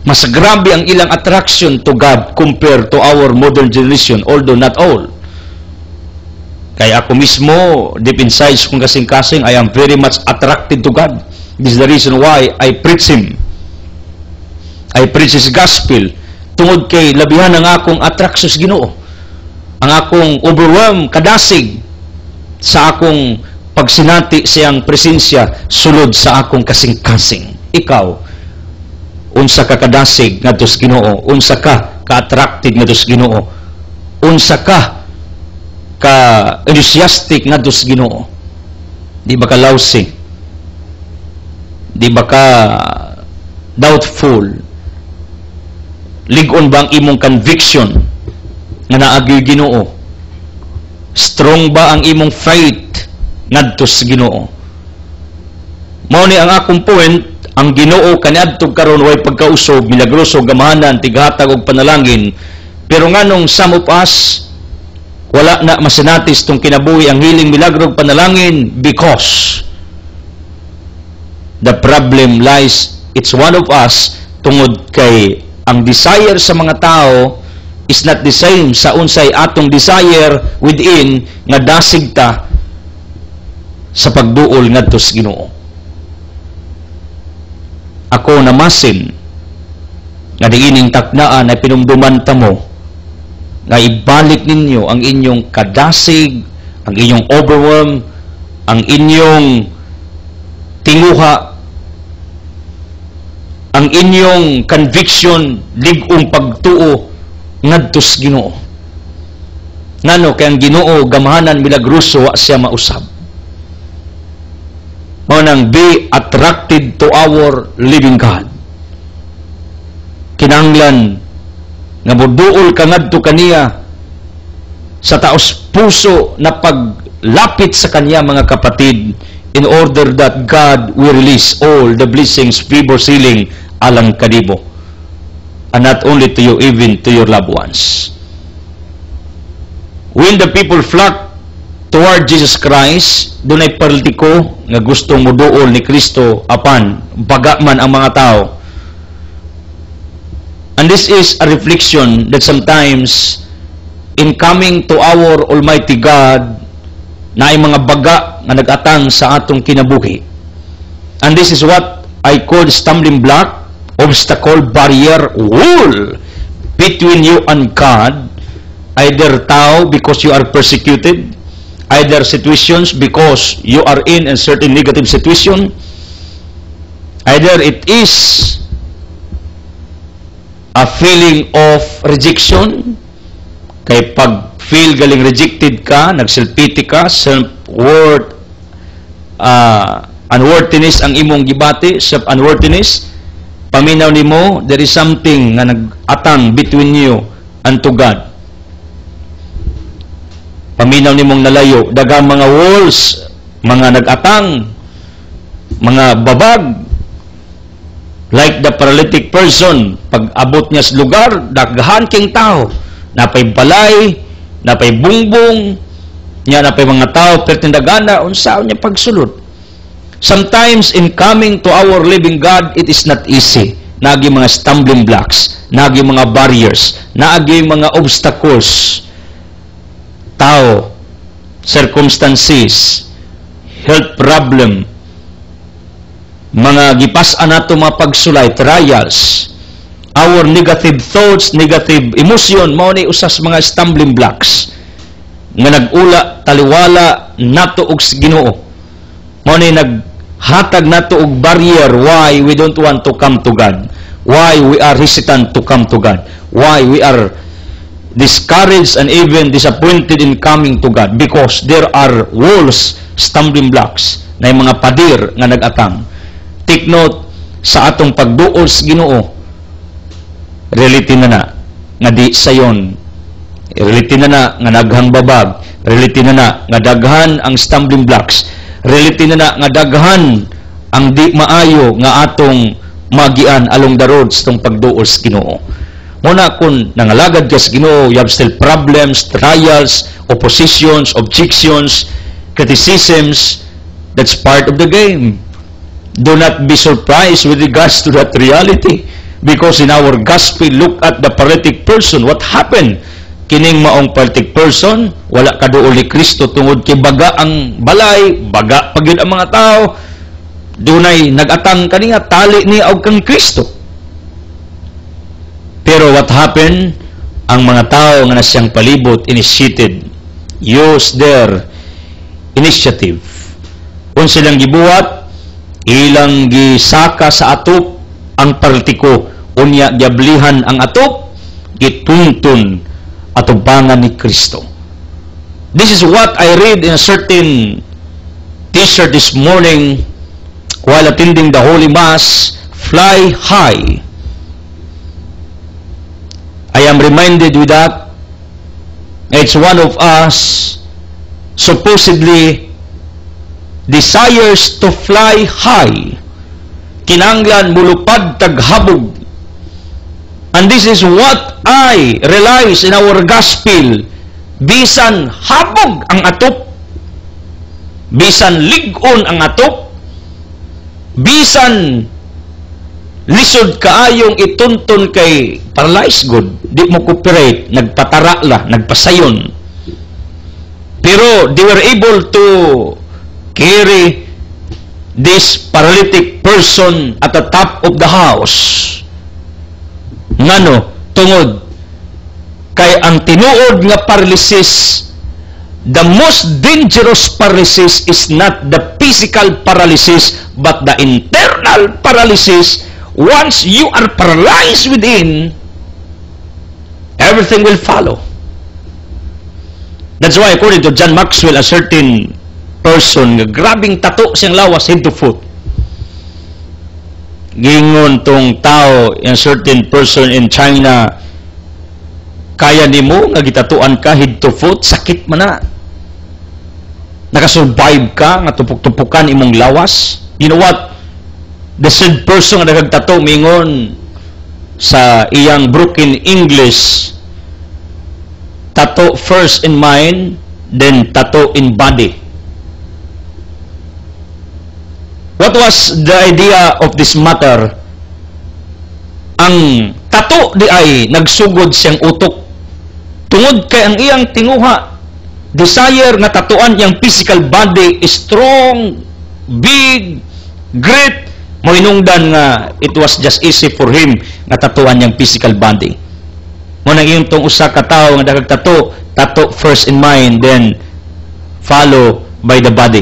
Mas grabe ang ilang attraction to God compared to our modern generation, although not all. Kaya ako mismo, deep inside kung kasing-kasing, I am very much attracted to God. This is the reason why I preach Him. I preach His gospel. Tungod kay labihan ang akong attraction sa Ginoo. Ang akong overwhelm, kadasig sa akong pagsinati siyang presensya sulod sa akong kasing-kasing. Ikaw, unsa ka kadasig ngadto sa Ginoo, unsa ka ka-attracted ngadto sa Ginoo, unsa ka ka enthusiastic ngadto sa Ginoo. Di ba ka lousy? Di ba ka doubtful? Lig-on ba ang imong conviction nga naagyoy Ginoo? Strong ba ang imong faith ngadto sa Ginoo? Mao ni ang akong point, ang Ginoo kaniadto karon way pagkausog, milagroso, gamahanan, tighatag og panalangin. Pero nganong some of us wala na masinatis tong kinabuhi ang hiling milagro ug panalangin because the problem lies it's one of us tungod kay ang desire sa mga tao is not the same sa unsay atong desire within nga dasig ta sa pagduol ngadto sa Ginoo. Ako namasin nga diining taknaan ay pinumduman ta mo nga ibalik ninyo ang inyong kadasig, ang inyong overwhelm, ang inyong tinguha, ang inyong conviction, lig-ong pagtuo ngadto sa Ginoo. Ngano kay ang Ginoo gamahanan milagroso wa siya mausab. Mao nang be attracted to our living God. Kinahanglan nga moduol ka ngadto kaniya sa taos puso na paglapit sa kaniya, mga kapatid, in order that God will release all the blessings, favor, healing alang kanibo, and not only to you, even to your loved ones. When the people flock toward Jesus Christ, dunay politiko nga gustong moduol ni Kristo apan baga man ang mga tao. And this is a reflection that sometimes in coming to our Almighty God, na ay mga baga nga nag-atang sa atong kinabuhi. And this is what I call stumbling block, obstacle, barrier, wall between you and God. Either tao because you are persecuted, either situations because you are in a certain negative situation, either it is a feeling of rejection, kay pag feel galing rejected ka, nagself-pity ka, self-worth, uh, unworthiness ang imong gibati, self-unworthiness, paminaw nimo there is something nga nag-atang between you and to God. Paminaw nimong nalayo, dagang mga walls, mga nag-atang, mga babag, like the paralytic person, pag abot niya sa lugar, daghan king tao, napay balay, napay bungbong, niya napay mga tao, pertindagana, unsaon niya pagsulod. Sometimes in coming to our living God, it is not easy. Nagi mga stumbling blocks, nagi mga barriers, nagi mga obstacles, tao, circumstances, health problem, mga gipas-an nato mga pagsulay, trials, our negative thoughts, negative emotion, mao ni usas mga stumbling blocks nga nag-ula taliwala nato og Ginoo. Mao ni naghatag nato og barrier why we don't want to come to God, why we are hesitant to come to God, why we are discouraged and even disappointed in coming to God, because there are walls, stumbling blocks, na mga padir nga nag-atang. Take note, sa atong pagduol sa Ginoo, reality na na nga di sayon, reality na na nga naghang babag, reality na na nga daghan ang stumbling blocks, reality na na nga daghan ang di maayo nga atong magian along the roads tong pagduol sa Ginoo. Muna kung nangalagad ka sa Ginoo, you have still problems, trials, oppositions, objections, criticisms. That's part of the game. Do not be surprised with regards to that reality. Because in our gospel, look at the paralytic person. What happened? Kining maong paralytic person, wala kaduol ni Kristo tungod kay baga ang balay, baga pagyud ang mga tao. Dunay nagatang kaniya tali ni og kang Kristo. Pero what happened? Ang mga tao nga nasiyang palibot initiated, use their initiative. Kung silang gibuhat, ilang gisaka sa atop ang paralitiko, unya giablihan ang atop, gituntun atubangan ni Kristo. This is what I read in a certain t-shirt this morning while attending the Holy Mass, Fly High. I am reminded with that it's one of us supposedly desires to fly high. Kinanglan mulupad taghabog. And this is what I realize in our gospel. Bisan habog ang atop, bisan ligon ang atop, bisan lisod kaayong ituntun kay paralyzed good, di mo cooperate, nagpatara la, nagpasayon. Pero they were able to carry this paralytic person at the top of the house. Ngano? Tungod kay ang tinuod nga paralysis, the most dangerous paralysis is not the physical paralysis but the internal paralysis. Once you are paralyzed within, everything will follow. That's why according to John Maxwell, a certain person, grabing tato siyang lawas head to foot. Gingon tong tao, a certain person in China, kaya nimo nga gitatuan ka head to foot, sakit man na. Nakasurvive ka nga tupuk-tupukan imong lawas. You know what? The said person nga nagagtato mingon sa iyang broken English, tato first in mind, then tato in body. What was the idea of this matter? Ang tato di ay nagsugod siyang utok. Tungod kay ang iyang tinguha, desire nga tatuan iyang physical body is strong, big, great. Moinungdan nga it was just easy for him nga tatuan iyang physical body. Mo nang iyong tong usa ka tawo nga daghang tato, tato first in mind, then follow by the body.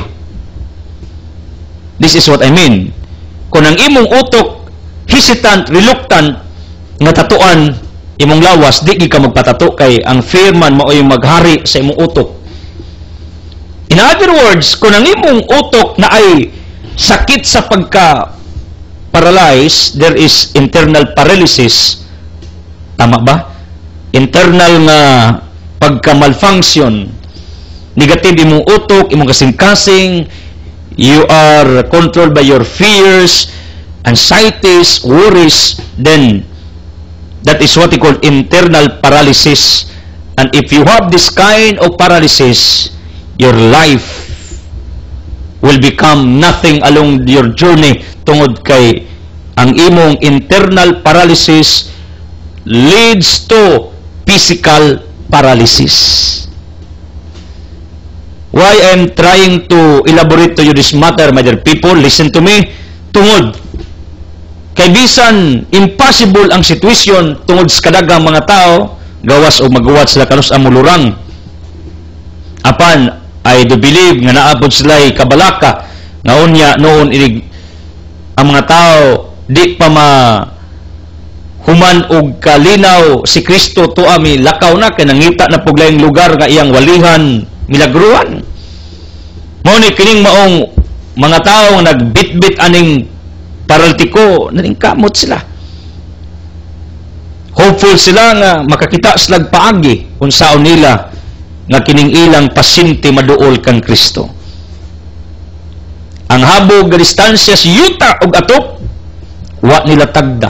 This is what I mean. Kung ang imong utok hesitant, reluctant nga tatuan imong lawas, di ka magpatato kay ang fear man mao'y maghari sa imong utok. In other words, kung ang imong utok na ay sakit sa pagka paralyzed, there is internal paralysis. Tama ba? Internal nga pagka malfunction, negative imong utok, imong kasing-kasing, you are controlled by your fears, anxieties, worries, then that is what we call internal paralysis. And if you have this kind of paralysis, your life will become nothing along your journey, tungod kay ang imong internal paralysis leads to physical paralysis. Why I'm trying to elaborate to you this matter, my dear people, listen to me. Tungod kay bisan impossible ang sitwasyon tungod sa kadagang mga tao, gawas o magawas sila kanus ang mulurang. Apan, I do believe nga naabot sila'y kabalaka nga unya noon inig ang mga tao di pa ma human og kalinaw si Kristo tuwa mi lakaw na kay nangita na puglayng lugar nga iyang walihan milagruhan. Mao ni kining maong mga tao nga nagbitbit aning paralitiko, naningkamot sila. Hopeful sila nga makakita sila paagi unsaon nila nga kining ilang pasyente maduol kang Kristo. Ang habog nga distansya sa yuta og atop, wa nila tagda.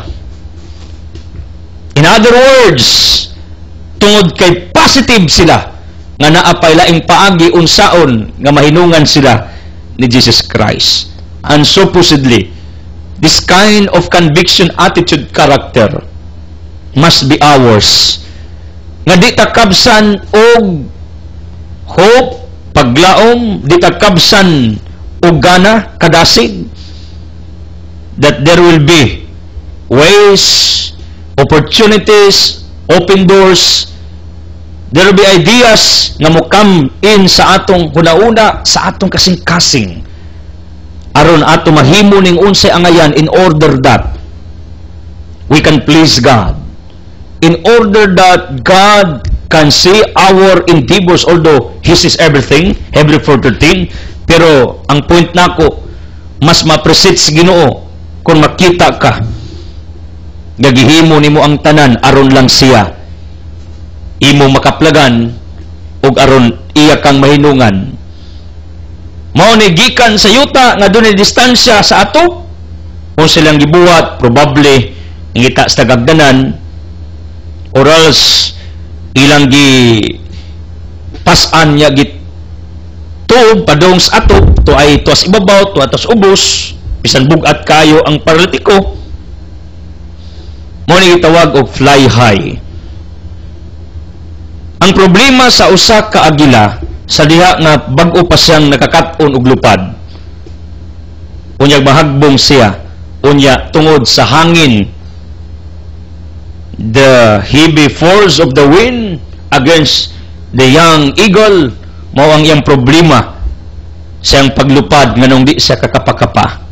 In other words, tungod kay positive sila nga naapay laing paagi unsaon nga mahinungan sila ni Jesus Christ. And supposedly, This kind of conviction, attitude, character must be ours. Nga di takabsan og hope, paglaom, di takabsan og gana, kadasig, that there will be ways, opportunities, open doors, there will be ideas nga mo come in sa atong huna-una, sa atong kasing-kasing, aron ato mahimo ning unsay angayan, in order that we can please God, in order that God can see our endeavors, although He sees everything, every further thing, pero ang point nako, mas ma-appreciate si Ginoo kung makita ka gagihimo nimo ang tanan aron lang siya imo makaplagan ug aron iya kang mahinungan. Mao ni gikan sa yuta nga dunay distansya sa ato kung silang gibuhat, probably ngita sa tagagdanan, or else ilang gi pasan niya git tuog padong sa ato, to ay tuwas ibabaw, to atos ubos, bisan bugat kayo ang paralitiko. Mao ni gitawag og fly high. Ang problema sa usa ka agila, sa diha nga bag-o pa siyang nakakat-on og lupad, unyag mahagbong siya, unya tungod sa hangin, the heavy force of the wind against the young eagle, mao ang iyang problema siyang paglupad nganong di siya kakapakapa.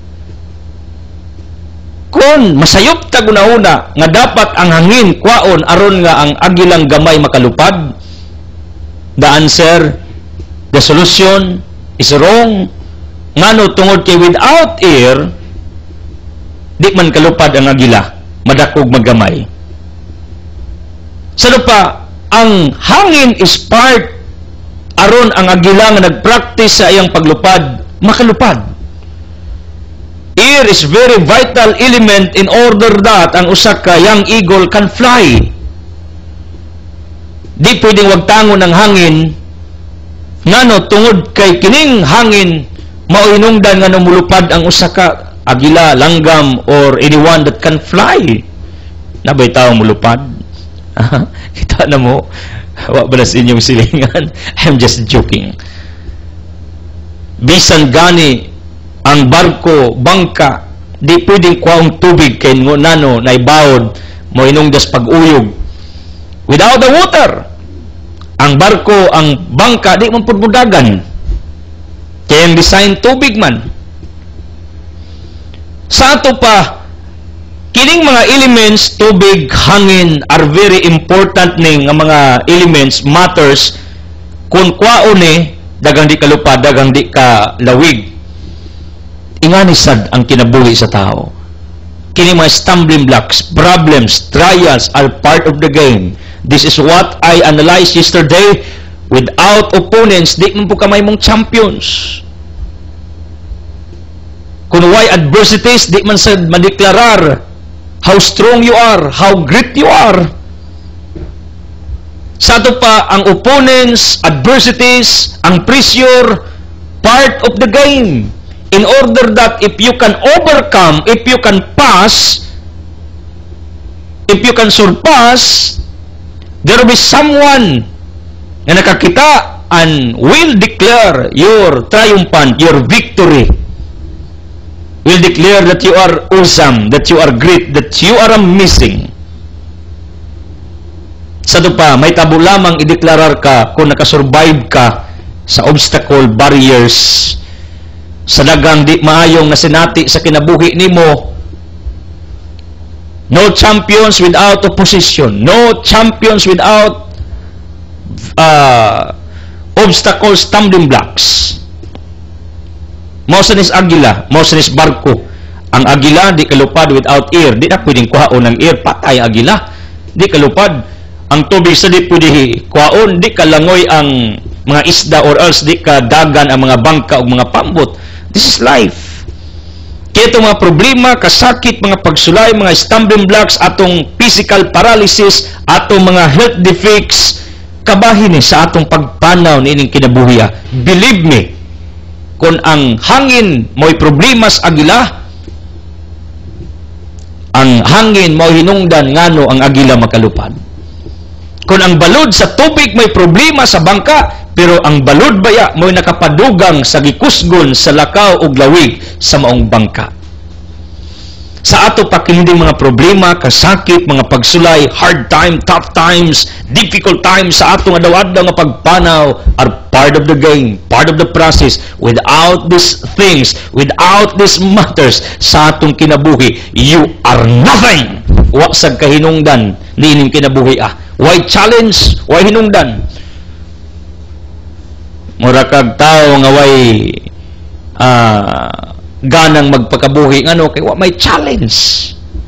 Kung masayop ta guna-una nga dapat ang hangin kwaon aron nga ang agilang gamay makalupad, the answer, the solution is wrong. Ngano tungod kay without air di man kalupad ang agila, madakog maggamay. Sano pa, ang hangin is part aron ang agila nga nagpractice sa iyang paglupad makalupad. Air is very vital element in order that ang usa ka young eagle can fly. Di pwedeng wagtangon ng hangin ngano tungod kay kining hangin mao hinungdan nga mulupad ang usa ka agila, langgam, or anyone that can fly. Nabay tao mulupad? Kita na mo, wa ba na sa inyong silingan? I'm just joking. Bisan gani ang barko, bangka, di pwedeng kwaong tubig kay nano na ibawod mo inungdas pag-uyog. Without the water, ang barko, ang bangka, di man pudbudagan. Kaya ang design tubig man. Sa ato pa, kining mga elements, tubig, hangin, are very important ning nga mga elements, matters, kung kwaon ni, dagang di kalupad, dagang di ka lawig. Ingani sad ang kinabuhi sa tao. Kini mga stumbling blocks, problems, trials are part of the game. This is what I analyzed yesterday. Without opponents, di man po kamay mong champions. Kung why adversities, di man sad madeklarar how strong you are, how great you are. Sa ato pa, ang opponents, adversities, ang pressure, part of the game. In order that if you can overcome, if you can pass, if you can surpass, there will be someone na nakakita and will declare your triumphant, your victory. Will declare that you are awesome, that you are great, that you are amazing. Sa ito pa, may tabo lamang ideklarar ka kung nakasurvive ka sa obstacle, barriers, sa dagang di maayong nasinati sa kinabuhi nimo. No champions without opposition. No champions without uh, obstacles, stumbling blocks. Mausanis agila, mausanis barko. Ang agila di kalupad without air. Di na pwedeng kuhaon ng air, patay agila. Di kalupad. Ang tubig sa di pwede kuhaon, di kalangoy ang mga isda, or else di ka dagan ang mga bangka o mga pambot. This is life. Kaya itong mga problema, kasakit, mga pagsulay, mga stumbling blocks, atong physical paralysis, atong mga health defects, kabahin eh, sa atong pagpanaw ni ining kinabuhiya. Believe me, kung ang hangin mo'y problema sa agila, Ang hangin mao hinungdan ngano ang agila makalupad. Kung ang balod sa tubig may problema sa bangka, pero ang balod baya mo'y nakapadugang sa gikusgon sa lakaw ug lawig sa maong bangka. Sa ato pakilinding mga problema, kasakit, mga pagsulay, hard time, tough times, difficult times sa ato nga daw-adlaw nga pagpanaw are part of the game, part of the process. Without these things, without these matters sa atong kinabuhi, you are nothing. Wa sa kahinungdan ni ining kinabuhi ah. Why challenge? Why hinungdan? Mura kag tao nga way ah ganang magpakabuhi ano kay wa may challenge.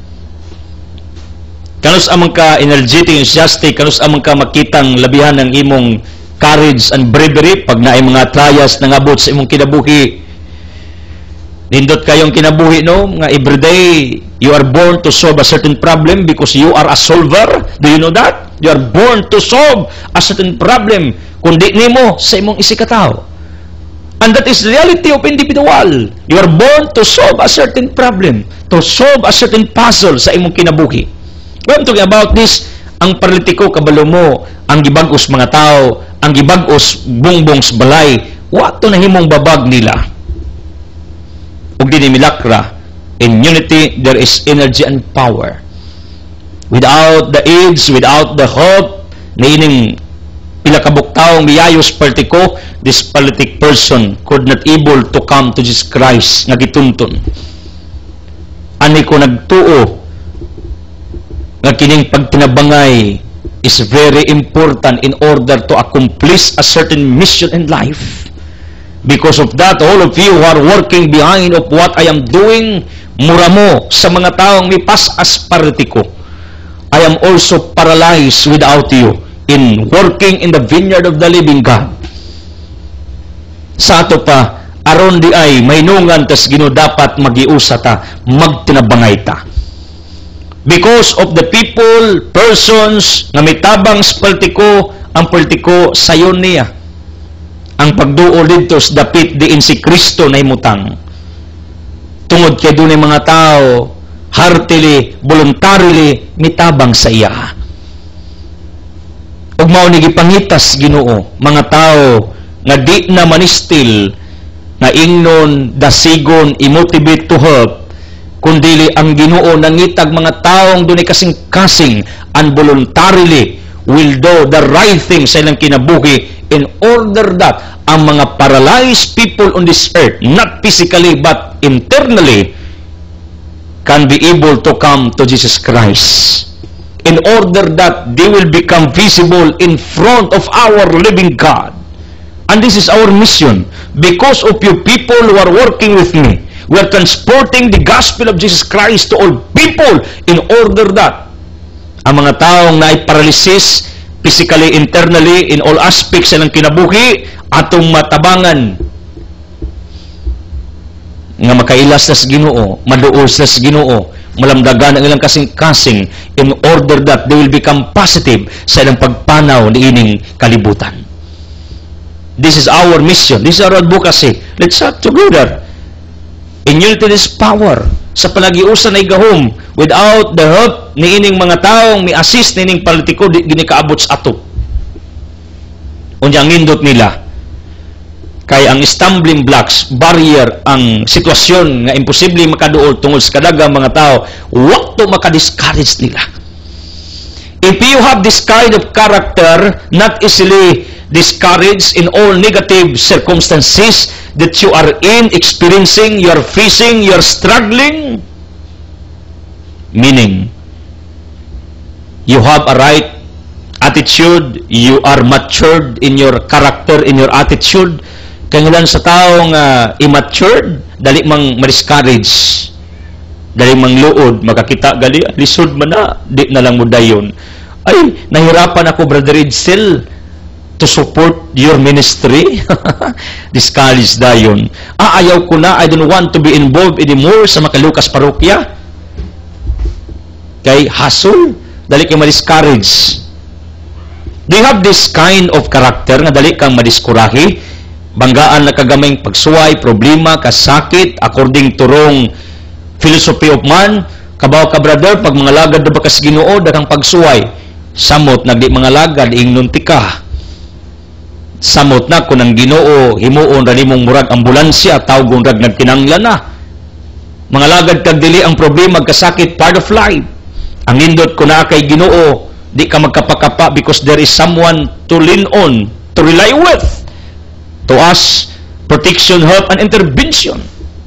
Kanus amang ka energetic, enthusiastic, kanus amang ka makitang labihan ng imong courage and bravery pag naay mga trials na ngabot sa imong kinabuhi. Nindot kayong kinabuhi no nga everyday you are born to solve a certain problem because you are a solver. Do you know that? You are born to solve a certain problem kundi nimo sa imong isikataw. And that is the reality of individual. You are born to solve a certain problem, to solve a certain puzzle sa imong kinabuhi. When I'm talking about this, ang paralitiko kabalo mo, ang gibag-os mga tao, ang gibag-os bungbongs balay, wato na himong babag nila. Ug dinhi milakra, in unity there is energy and power. Without the aids, without the hope, niining pila ka buktaong miyayos partiko, this politic person could not able to come to Jesus Christ nga gituntun. Ani ko nagtuo nga kining pagtinabangay is very important in order to accomplish a certain mission in life. Because of that, all of you who are working behind of what I am doing, mura mo sa mga taong mipas as partiko. I am also paralyzed without you in working in the vineyard of the living God. Sa ato pa, aron di ay maynungan tas Ginoo dapat magiusa ta, magtinabangay ta. Because of the people, persons nga mitabang sa politiko, ang politiko sayon niya. Ang pagduol dito sa dapit diin si Kristo na imutang. Tungod kay dunay mga tao heartily, voluntarily mitabang sa iya. Ug mao ni gipangitas Ginoo mga tao nga di na manistil nga ingnon dasigon i-motivate to help kundili ang Ginoo nangitag mga taong dunay kasing-kasing and voluntarily will do the right thing sa ilang kinabuhi in order that ang mga paralyzed people on this earth, not physically but internally, can be able to come to Jesus Christ. In order that they will become visible in front of our living God. And this is our mission. Because of you people who are working with me, we are transporting the gospel of Jesus Christ to all people in order that ang mga taong naiparalysis physically, internally, in all aspects ng kinabuhi, atong matabangan nga makailas sa Ginoo, maduol sa Ginoo, malamdagan ang ilang kasing-kasing in order that they will become positive sa ilang pagpanaw ni ining kalibutan. This is our mission. This is our advocacy. Let's act together. In unity is power. Sa panagiusan ay gahom, without the help ni ining mga taong mi-assist ni ining politiko, di gini kaabot sa ato. Unyang nindot nila, kay ang stumbling blocks, barrier, ang sitwasyon nga imposible makaduol tungod sa kadagang mga tao, wakto makadiscourage nila. If you have this kind of character, not easily discouraged in all negative circumstances that you are in, experiencing, you are facing, you are struggling, meaning, you have a right attitude, you are matured in your character, in your attitude. Kangilan sa taong uh, immatured, dali mang ma-discourage, dali mang luod, makakita gali, lisod man na, di na lang mo dayon. Ay, nahirapan ako, Brother Edsel, to support your ministry. Discourage dayon. Ah, ayaw ko na, I don't want to be involved anymore sa Makalukas Parokya. Kay hassle, dali kang ma-discourage. Do you have this kind of character nga dali kang madiskurahi? Banggaan na kagamay pagsuway, problema, kasakit, according to wrong philosophy of man, Kabaw ka brother, pag mga lagad na bakas Ginoo dakang pagsuway, samot nagdi mga lagad ingnon tika. Samot na kun ang Ginoo himuon ra nimong murag ambulansya tawgon rag nagkinanglan na. Mga lagad kag dili ang problema kasakit part of life. Ang nindot ko na kay Ginoo, di ka magkapakapa because there is someone to lean on, to rely with, to us protection, help, and intervention.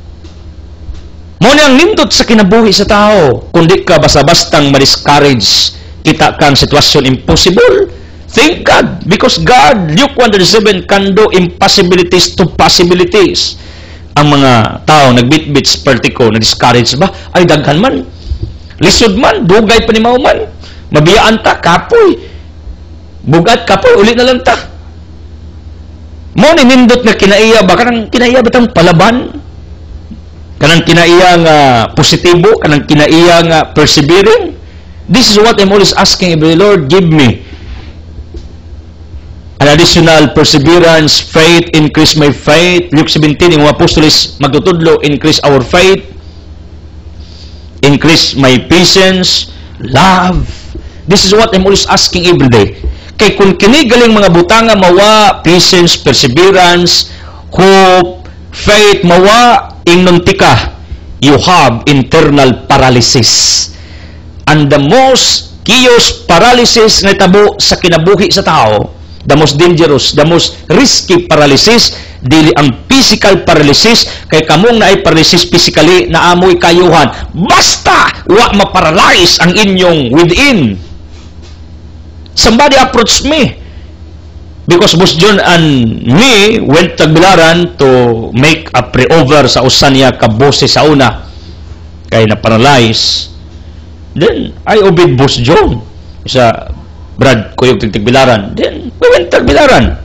Mo ni ang nindot sa kinabuhi sa tao, kundi ka basta-bastang ma-discourage, kita kang sitwasyon impossible. Thank God, because God, Luke one thirty-seven, can do impossibilities to possibilities. Ang mga tao nagbitbit sa partiko, na-discourage ba? Ay, daghan man. Lisod man, dugay pa ni mauman. Mabiyaan ta, kapoy. Bugat, kapoy, ulit na lang ta. Mo ni nindot na kinaiya ba? Kanang kinaiya ba tang palaban? Kanang kinaiya nga positibo? Kanang kinaiya nga persevering? This is what I'm always asking every Lord, give me an additional perseverance, faith, increase my faith. Luke seventeen, yung mga apostolis magtutudlo, increase our faith, increase my patience, love. This is what I'm always asking every day. Kay kung kinigaling mga butanga mawa, patience, perseverance, hope, faith, mawa, ingnon tika, you have internal paralysis. And the most chaos paralysis na tabo sa kinabuhi sa tao, the most dangerous, the most risky paralysis, dili ang physical paralysis, kay kamong na ay paralysis physically, na amoy kayuhan. Basta, wa maparalyze ang inyong within. Somebody approached me, because Boss John and me went Tagbilaran to make a pre-over sa usanya kabose sa una, kay na-paralyze. Then, I obeyed Boss John sa Brad Kuyog Tagbilaran. Then, we went Tagbilaran.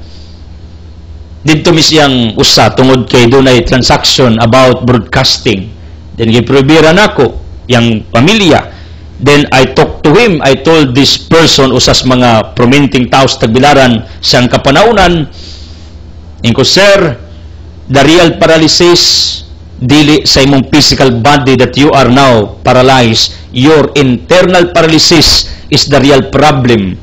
Dito mi siyang usa tungod kay dunay transaction about broadcasting. Then, giprobiran ako, yang pamilya. Then, I talked to him. I told this person, usas mga prominting tao sa Tagbilaran, siyang kapanaunan, ingko, sir, the real paralysis, dili sa imong physical body that you are now paralyzed. Your internal paralysis is the real problem.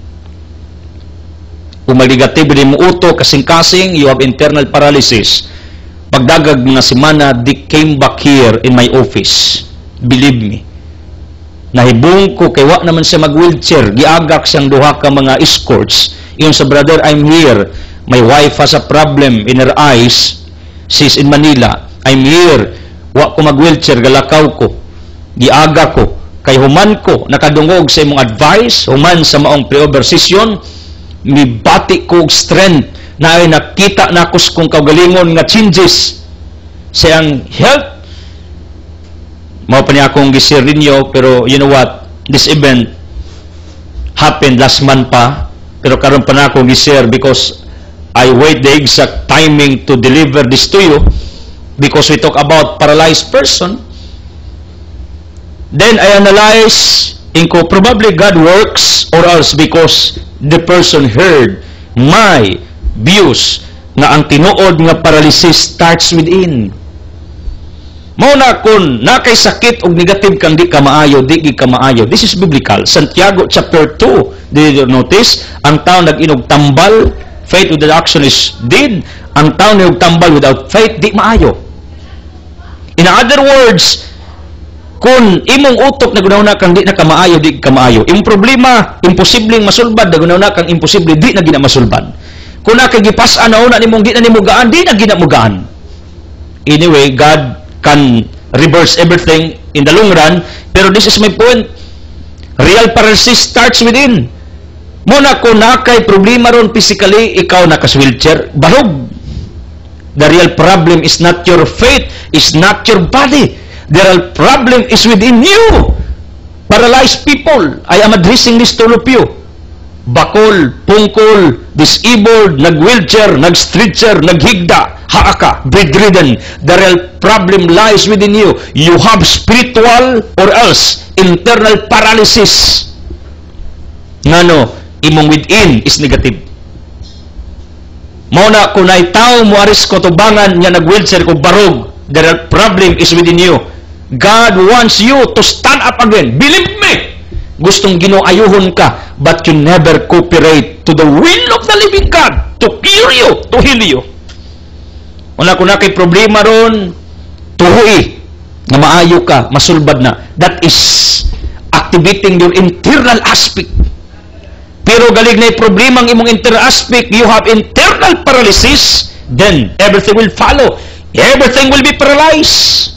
Kung maligatibo din mo uto, kasing-kasing, you have internal paralysis. Pagdagag mga semana, they came back here in my office. Believe me. Nahibong ko, kay wa naman siya mag-wheelchair. Giagak siyang duha ka mga escorts. Yung sa brother, I'm here. My wife has a problem in her eyes. She's in Manila. I'm here. Wa ko mag-wheelchair, galakaw ko. Giaga ko. Kay human ko, nakadungog sa imong advice, human sa maong pre-over session, mibati ko strength na ay nakita na kus kong kagalingon nga changes sa ang health. Mao pa niya akong gisir ninyo, pero you know what? This event happened last month pa, pero karon pa na akong gisir because I wait the exact timing to deliver this to you because we talk about paralyzed person. Then I analyze, inko, probably God works or else because the person heard my views na ang tinuod nga paralysis starts within. Mao na kun nakay sakit og negative kang di ka maayo, di gi ka maayo. This is biblical. Santiago chapter two. Did you notice? Ang tao nag-inog tambal, faith without action is dead. Ang tao nag tambal without faith, di maayo. In other words, kung imong utok na gunaw kang di na kamaayo, di ka maayo. Imong problema, imposibleng masulbad, na gunaw kang imposible, di na gina masulbad. Kung nakagipas-an na una nimong di na nimugaan, di na gina mugaan. Anyway, God can reverse everything in the long run, pero this is my point. Real paralysis starts within. Muna kung nakay problema ron physically, ikaw nakas-wheelchair, bahog. The real problem is not your faith, is not your body. The real problem is within you. Paralyzed people. I am addressing this to all of you. Bakol, pungkol, disabled, nag-wheelchair, nag-stretcher, naghigda, haaka, bedridden. The real problem lies within you. You have spiritual or else internal paralysis. Ngano, imong within is negative. Mao na kung naitaw mo aris ko tubangan niya nag-wheelchair ko barog, the real problem is within you. God wants you to stand up again. Believe me! Gustong Ginoo ayuhon ka, but you never cooperate to the will of the living God to cure you, to heal you. Wala ko na kay problema ron, tuhoy, na maayo ka, masulbad na. That is activating your internal aspect. Pero galig na yung problema ang imong internal aspect, you have internal paralysis, then everything will follow. Everything will be paralyzed.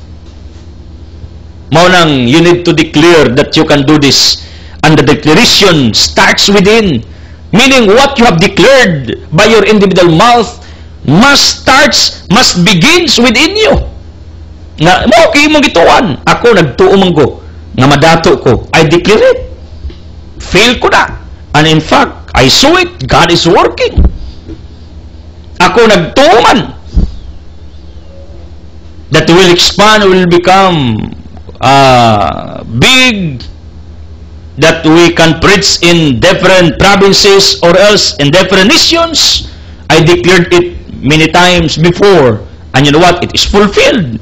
Maunang, you need to declare that you can do this. And the declaration starts within. Meaning, what you have declared by your individual mouth must starts, must begins within you. Nga, mo, kayo mong gituan. Ako, nagtuumang ko. Nga madato ko. I declare it. Fail ko na. And in fact, I saw it. God is working. Ako, nagtuuman. That will expand, will become Uh, big, that we can preach in different provinces or else in different nations. I declared it many times before, and you know what? It is fulfilled.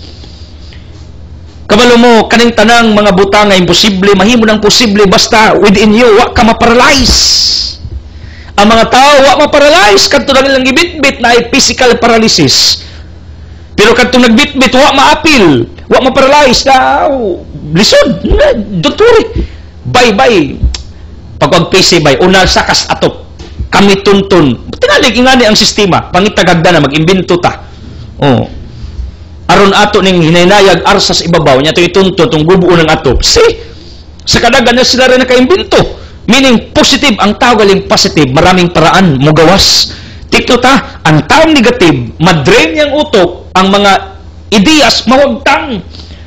Kabalo mo, kaning tanang mga butang nga imposible, mahimo ng posible, basta within you, wa ka ma-paralyze. Ang mga tao, wa ma-paralyze, kanto na nilang gibitbit na ay physical paralysis. Pero kanto nagbitbit, wa ma-apil. Wa ma-paralyze na, oh, lisod, don't worry. Bye-bye. Pag P C bay, unal sakas atop. Kami tuntun. Tinalik ingani ang sistema. Pangitagagda na, mag-imbento ta. Oh. Aron ato ning hinaynayag arsas ibabaw, niya ito ituntun, itong bubuo ng atop. See? Sa kadagan na sila rin nakaimbento. Meaning, positive. Ang tao galing positive, maraming paraan, mugawas. Tikto ta, ang taong negative, madrain niyang utok, ang mga ideas, mawagtang.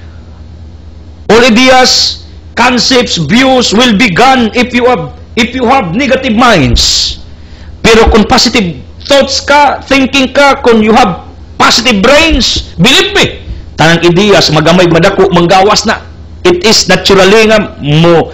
All ideas, concepts, views will be gone if you have if you have negative minds. Pero kung positive thoughts ka, thinking ka, kung you have positive brains, believe me, tanang ideas, magamay, madako, manggawas na. It is naturally nga mo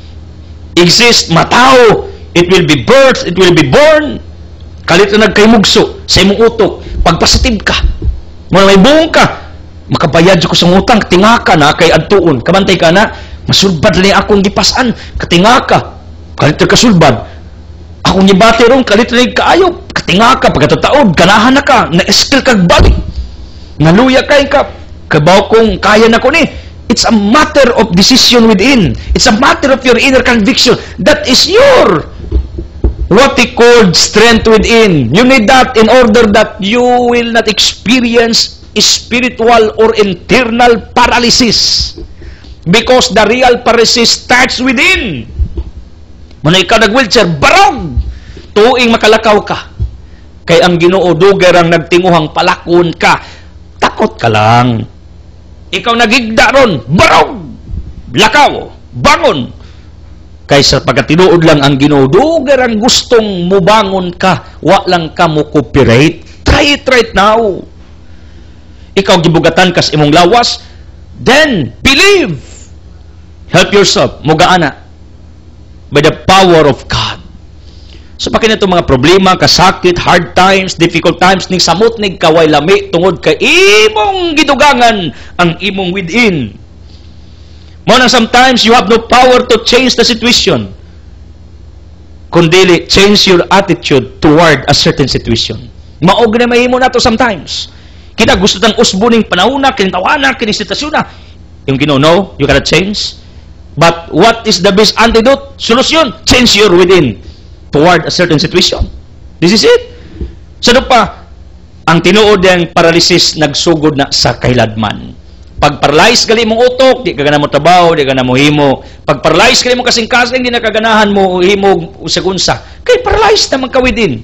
exist, matao. It will be birth, it will be born. Kalit na nagkaymugso sa imong utok. Pag positive ka, mo may buong ka, makabayad ko sa utang, katingaka na kay adtuon, kabantay ka na, masulbad lang akong gipasan, katingaka, kalit na kasulbad, akong gibati ron, kalit na kaayop, katingaka, pagkatataod, ganahan na ka, na-skill kag balik, naluya kay ka, kabaw kong kaya na ko ni. It's a matter of decision within. It's a matter of your inner conviction. That is your what he called strength within. You need that in order that you will not experience spiritual or internal paralysis. Because the real paralysis starts within. Muna ikaw nag-wheelchair, barog! Tuing makalakaw ka. Kay ang Ginoo duger ang nagtinguhang palakon ka. Takot ka lang. Ikaw nagigda ron, barog! Lakaw, bangon! Kaysa pagkatinuod lang ang Ginoo, duger ang gustong mubangon ka, wa lang ka mo cooperate. Try it right now. Ikaw gibugatan kas imong lawas, then believe. Help yourself, mugaana by the power of God. So pakin ito mga problema, kasakit, hard times, difficult times, ning samot ning kaway lami tungod kay imong gidugangan ang imong within. Mo na sometimes you have no power to change the situation. Kundi change your attitude toward a certain situation. Maog na mahimo na to sometimes. Kita gusto tang usbuning panahuna, kinintawana, kinisitwasyon na. Yung Ginoo, no, you cannot change. But what is the best antidote? Solution? Change your within toward a certain situation. This is it. So pa, ang tinuod ng paralysis nagsugod na sa kailadman. Pag paralyze gali mong utok, di ka gana mo trabaho, di ka na mo himo. Pag paralyze gali mong kasing-kasing, di na kaganahan mo himo usagunsa. Kay paralyze naman ka within.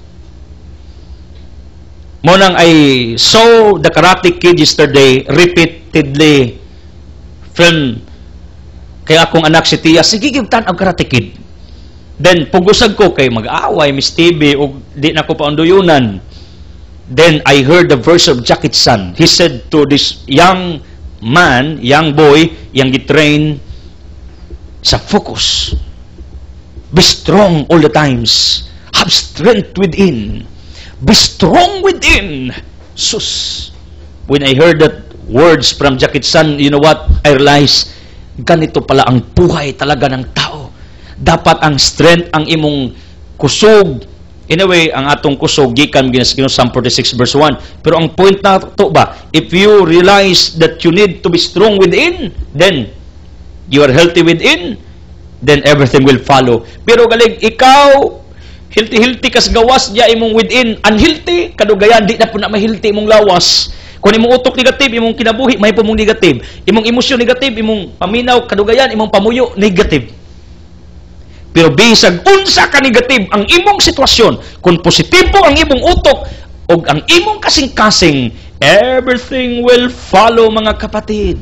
Monang I saw the Karate Kid yesterday repeatedly film kaya akong anak si Tia, sige gibtan ang Karate Kid. Then pugusag ko kay mag-aaway Miss T V o di na ko paunduyunan. Then I heard the verse of Jackie Chan. He said to this young man, young boy, yang gitrain sa focus. Be strong all the times. Have strength within. Be strong within. Sus. When I heard that words from Jackie Chan, you know what? I realize, ganito pala ang buhay talaga ng tao. Dapat ang strength, ang imong kusog. Anyway, ang atong kusog, gikan ginas Psalm forty-six verse one. Pero ang point na to ba, if you realize that you need to be strong within, then you are healthy within, then everything will follow. Pero galing, ikaw, healthy-healthy kas gawas diya imong within, unhealthy, kadugayan, di na po na mahilty imong lawas. Kung imong utok negative, imong kinabuhi, may po mong negative. Imong emosyon negative, imong paminaw, kadugayan, imong pamuyo, negative. Pero bisag unsa ka negative ang imong sitwasyon, kung positibo ang imong utok, o ang imong kasing-kasing, everything will follow, mga kapatid.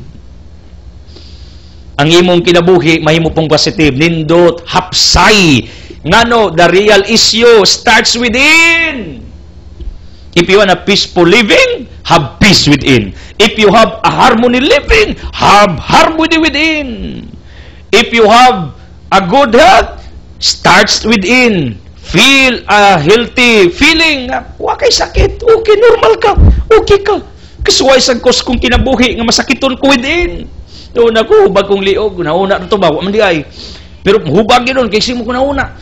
Ang imong kinabuhi, mahimo pong positive, nindot, hapsay. Ngano, the real issue starts within. If you want a peaceful living, have peace within. If you have a harmony living, have harmony within. If you have a good health, starts within. Feel a healthy feeling. Wa kay sakit. Okay, normal ka. Okay ka. Kasuway sa kos kong kinabuhi nga masakiton ko within. Doon ako, hubag kong liog. Nauna na ito ba? Wa man di ay. Pero hubag yun, kasi mo ko nauna.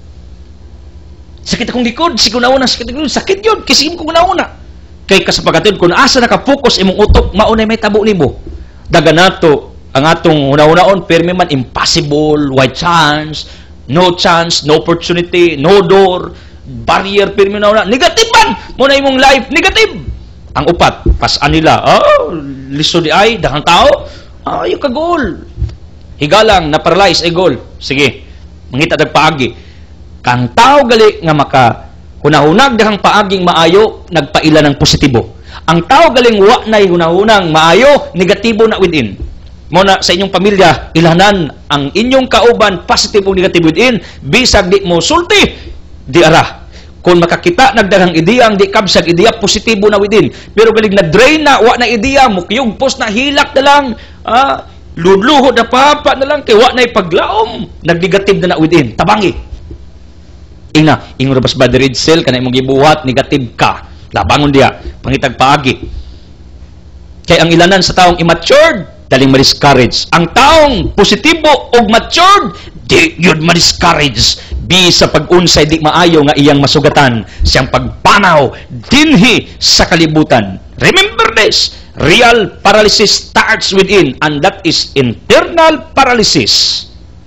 Sakit akong likod, sige ko nauna, sakit akong likod, sakit yun, kasi mo ko nauna. Kay kasapagatan, kung asa nakapokus imong utok, maunay may tabo nimo. Daga nato, ang atong una-unaon, permi man, impossible, white chance, no chance, no opportunity, no door, barrier, permi na una. Negative man! Muna imong life, negative! Ang upat, pasan nila, oh, liso di ay, dahang tao, ah, yung kagol. Higalang, na-paralyze, ay gol. Sige, mangita nagpaagi. Kang tao gali nga maka hunahunag dahang paaging maayo, nagpaila ng positibo. Ang tao galing wa na'y hunahunang maayo, negatibo na within. Muna sa inyong pamilya, ilahanan ang inyong kauban, positive o negative within, bisag di mo sulti, di ara. Kung makakita nagdaghang ideya, ang di kabsag ideya, positibo na within. Pero galing na-drain na, wa na ideya, mukyog, post na hilak na lang, ah, ludluhod na papa na lang, kay wa na'y paglaom, nag-negative na na within. Tabangi. Ina, ingon rabas ba the red cell, kanay mong gibuhat, negative ka. Labangon diya, pangitag paagi. Kaya ang ilanan sa taong immature, daling ma-discourage. Ang taong positibo o matured, di yun ma-discourage. Bi sa pag-unsay di maayo nga iyang masugatan, siyang pagpanaw, dinhi sa kalibutan. Remember this, real paralysis starts within, and that is internal paralysis.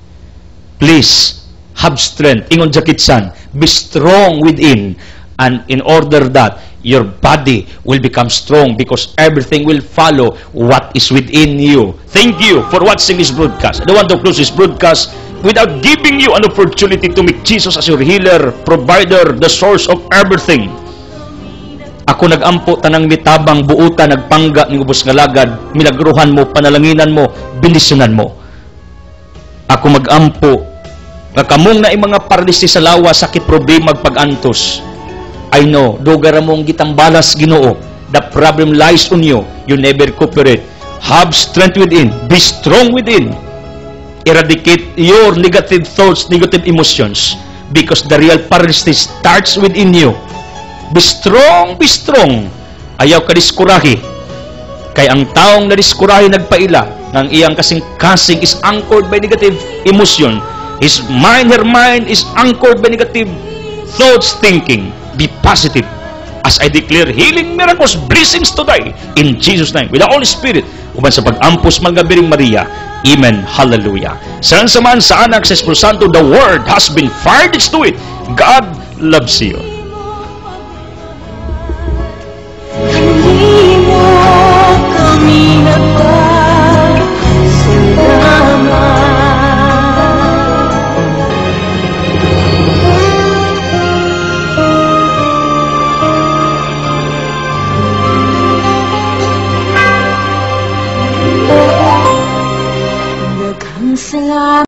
Please, have strength. Ingon Jackie Chan, be strong within, and in order that your body will become strong because everything will follow what is within you. Thank you for watching this broadcast. I don't want to close this broadcast without giving you an opportunity to make Jesus as your healer, provider, the source of everything. Ako nagampo tanang mitabang buuta, nagpangga ng ubos nga lagad, milagruhan mo, panalanginan mo, bendisyonan mo. Ako magampo nga kamong na mga paralysis sa lawa, sakit, problema, pag-antos. I know, dugara mong gitambalas Ginoo. The problem lies on you. You never cooperate. Have strength within. Be strong within. Eradicate your negative thoughts, negative emotions. Because the real paralysis starts within you. Be strong, be strong. Ayaw ka diskurahi. Kay ang taong nadiskurahi nagpaila, ng iyang kasing-kasing is anchored by negative emotion. His mind, her mind is anchored by negative thoughts, thinking. Be positive. As I declare healing, miracles, blessings today, in Jesus' name, with the Holy Spirit, uban sa pag-ampos Malgabiring Maria. Amen. Hallelujah. Saan sa man sa anak sa Espiritu Santo, the word has been fired to it. God loves you. Salamat.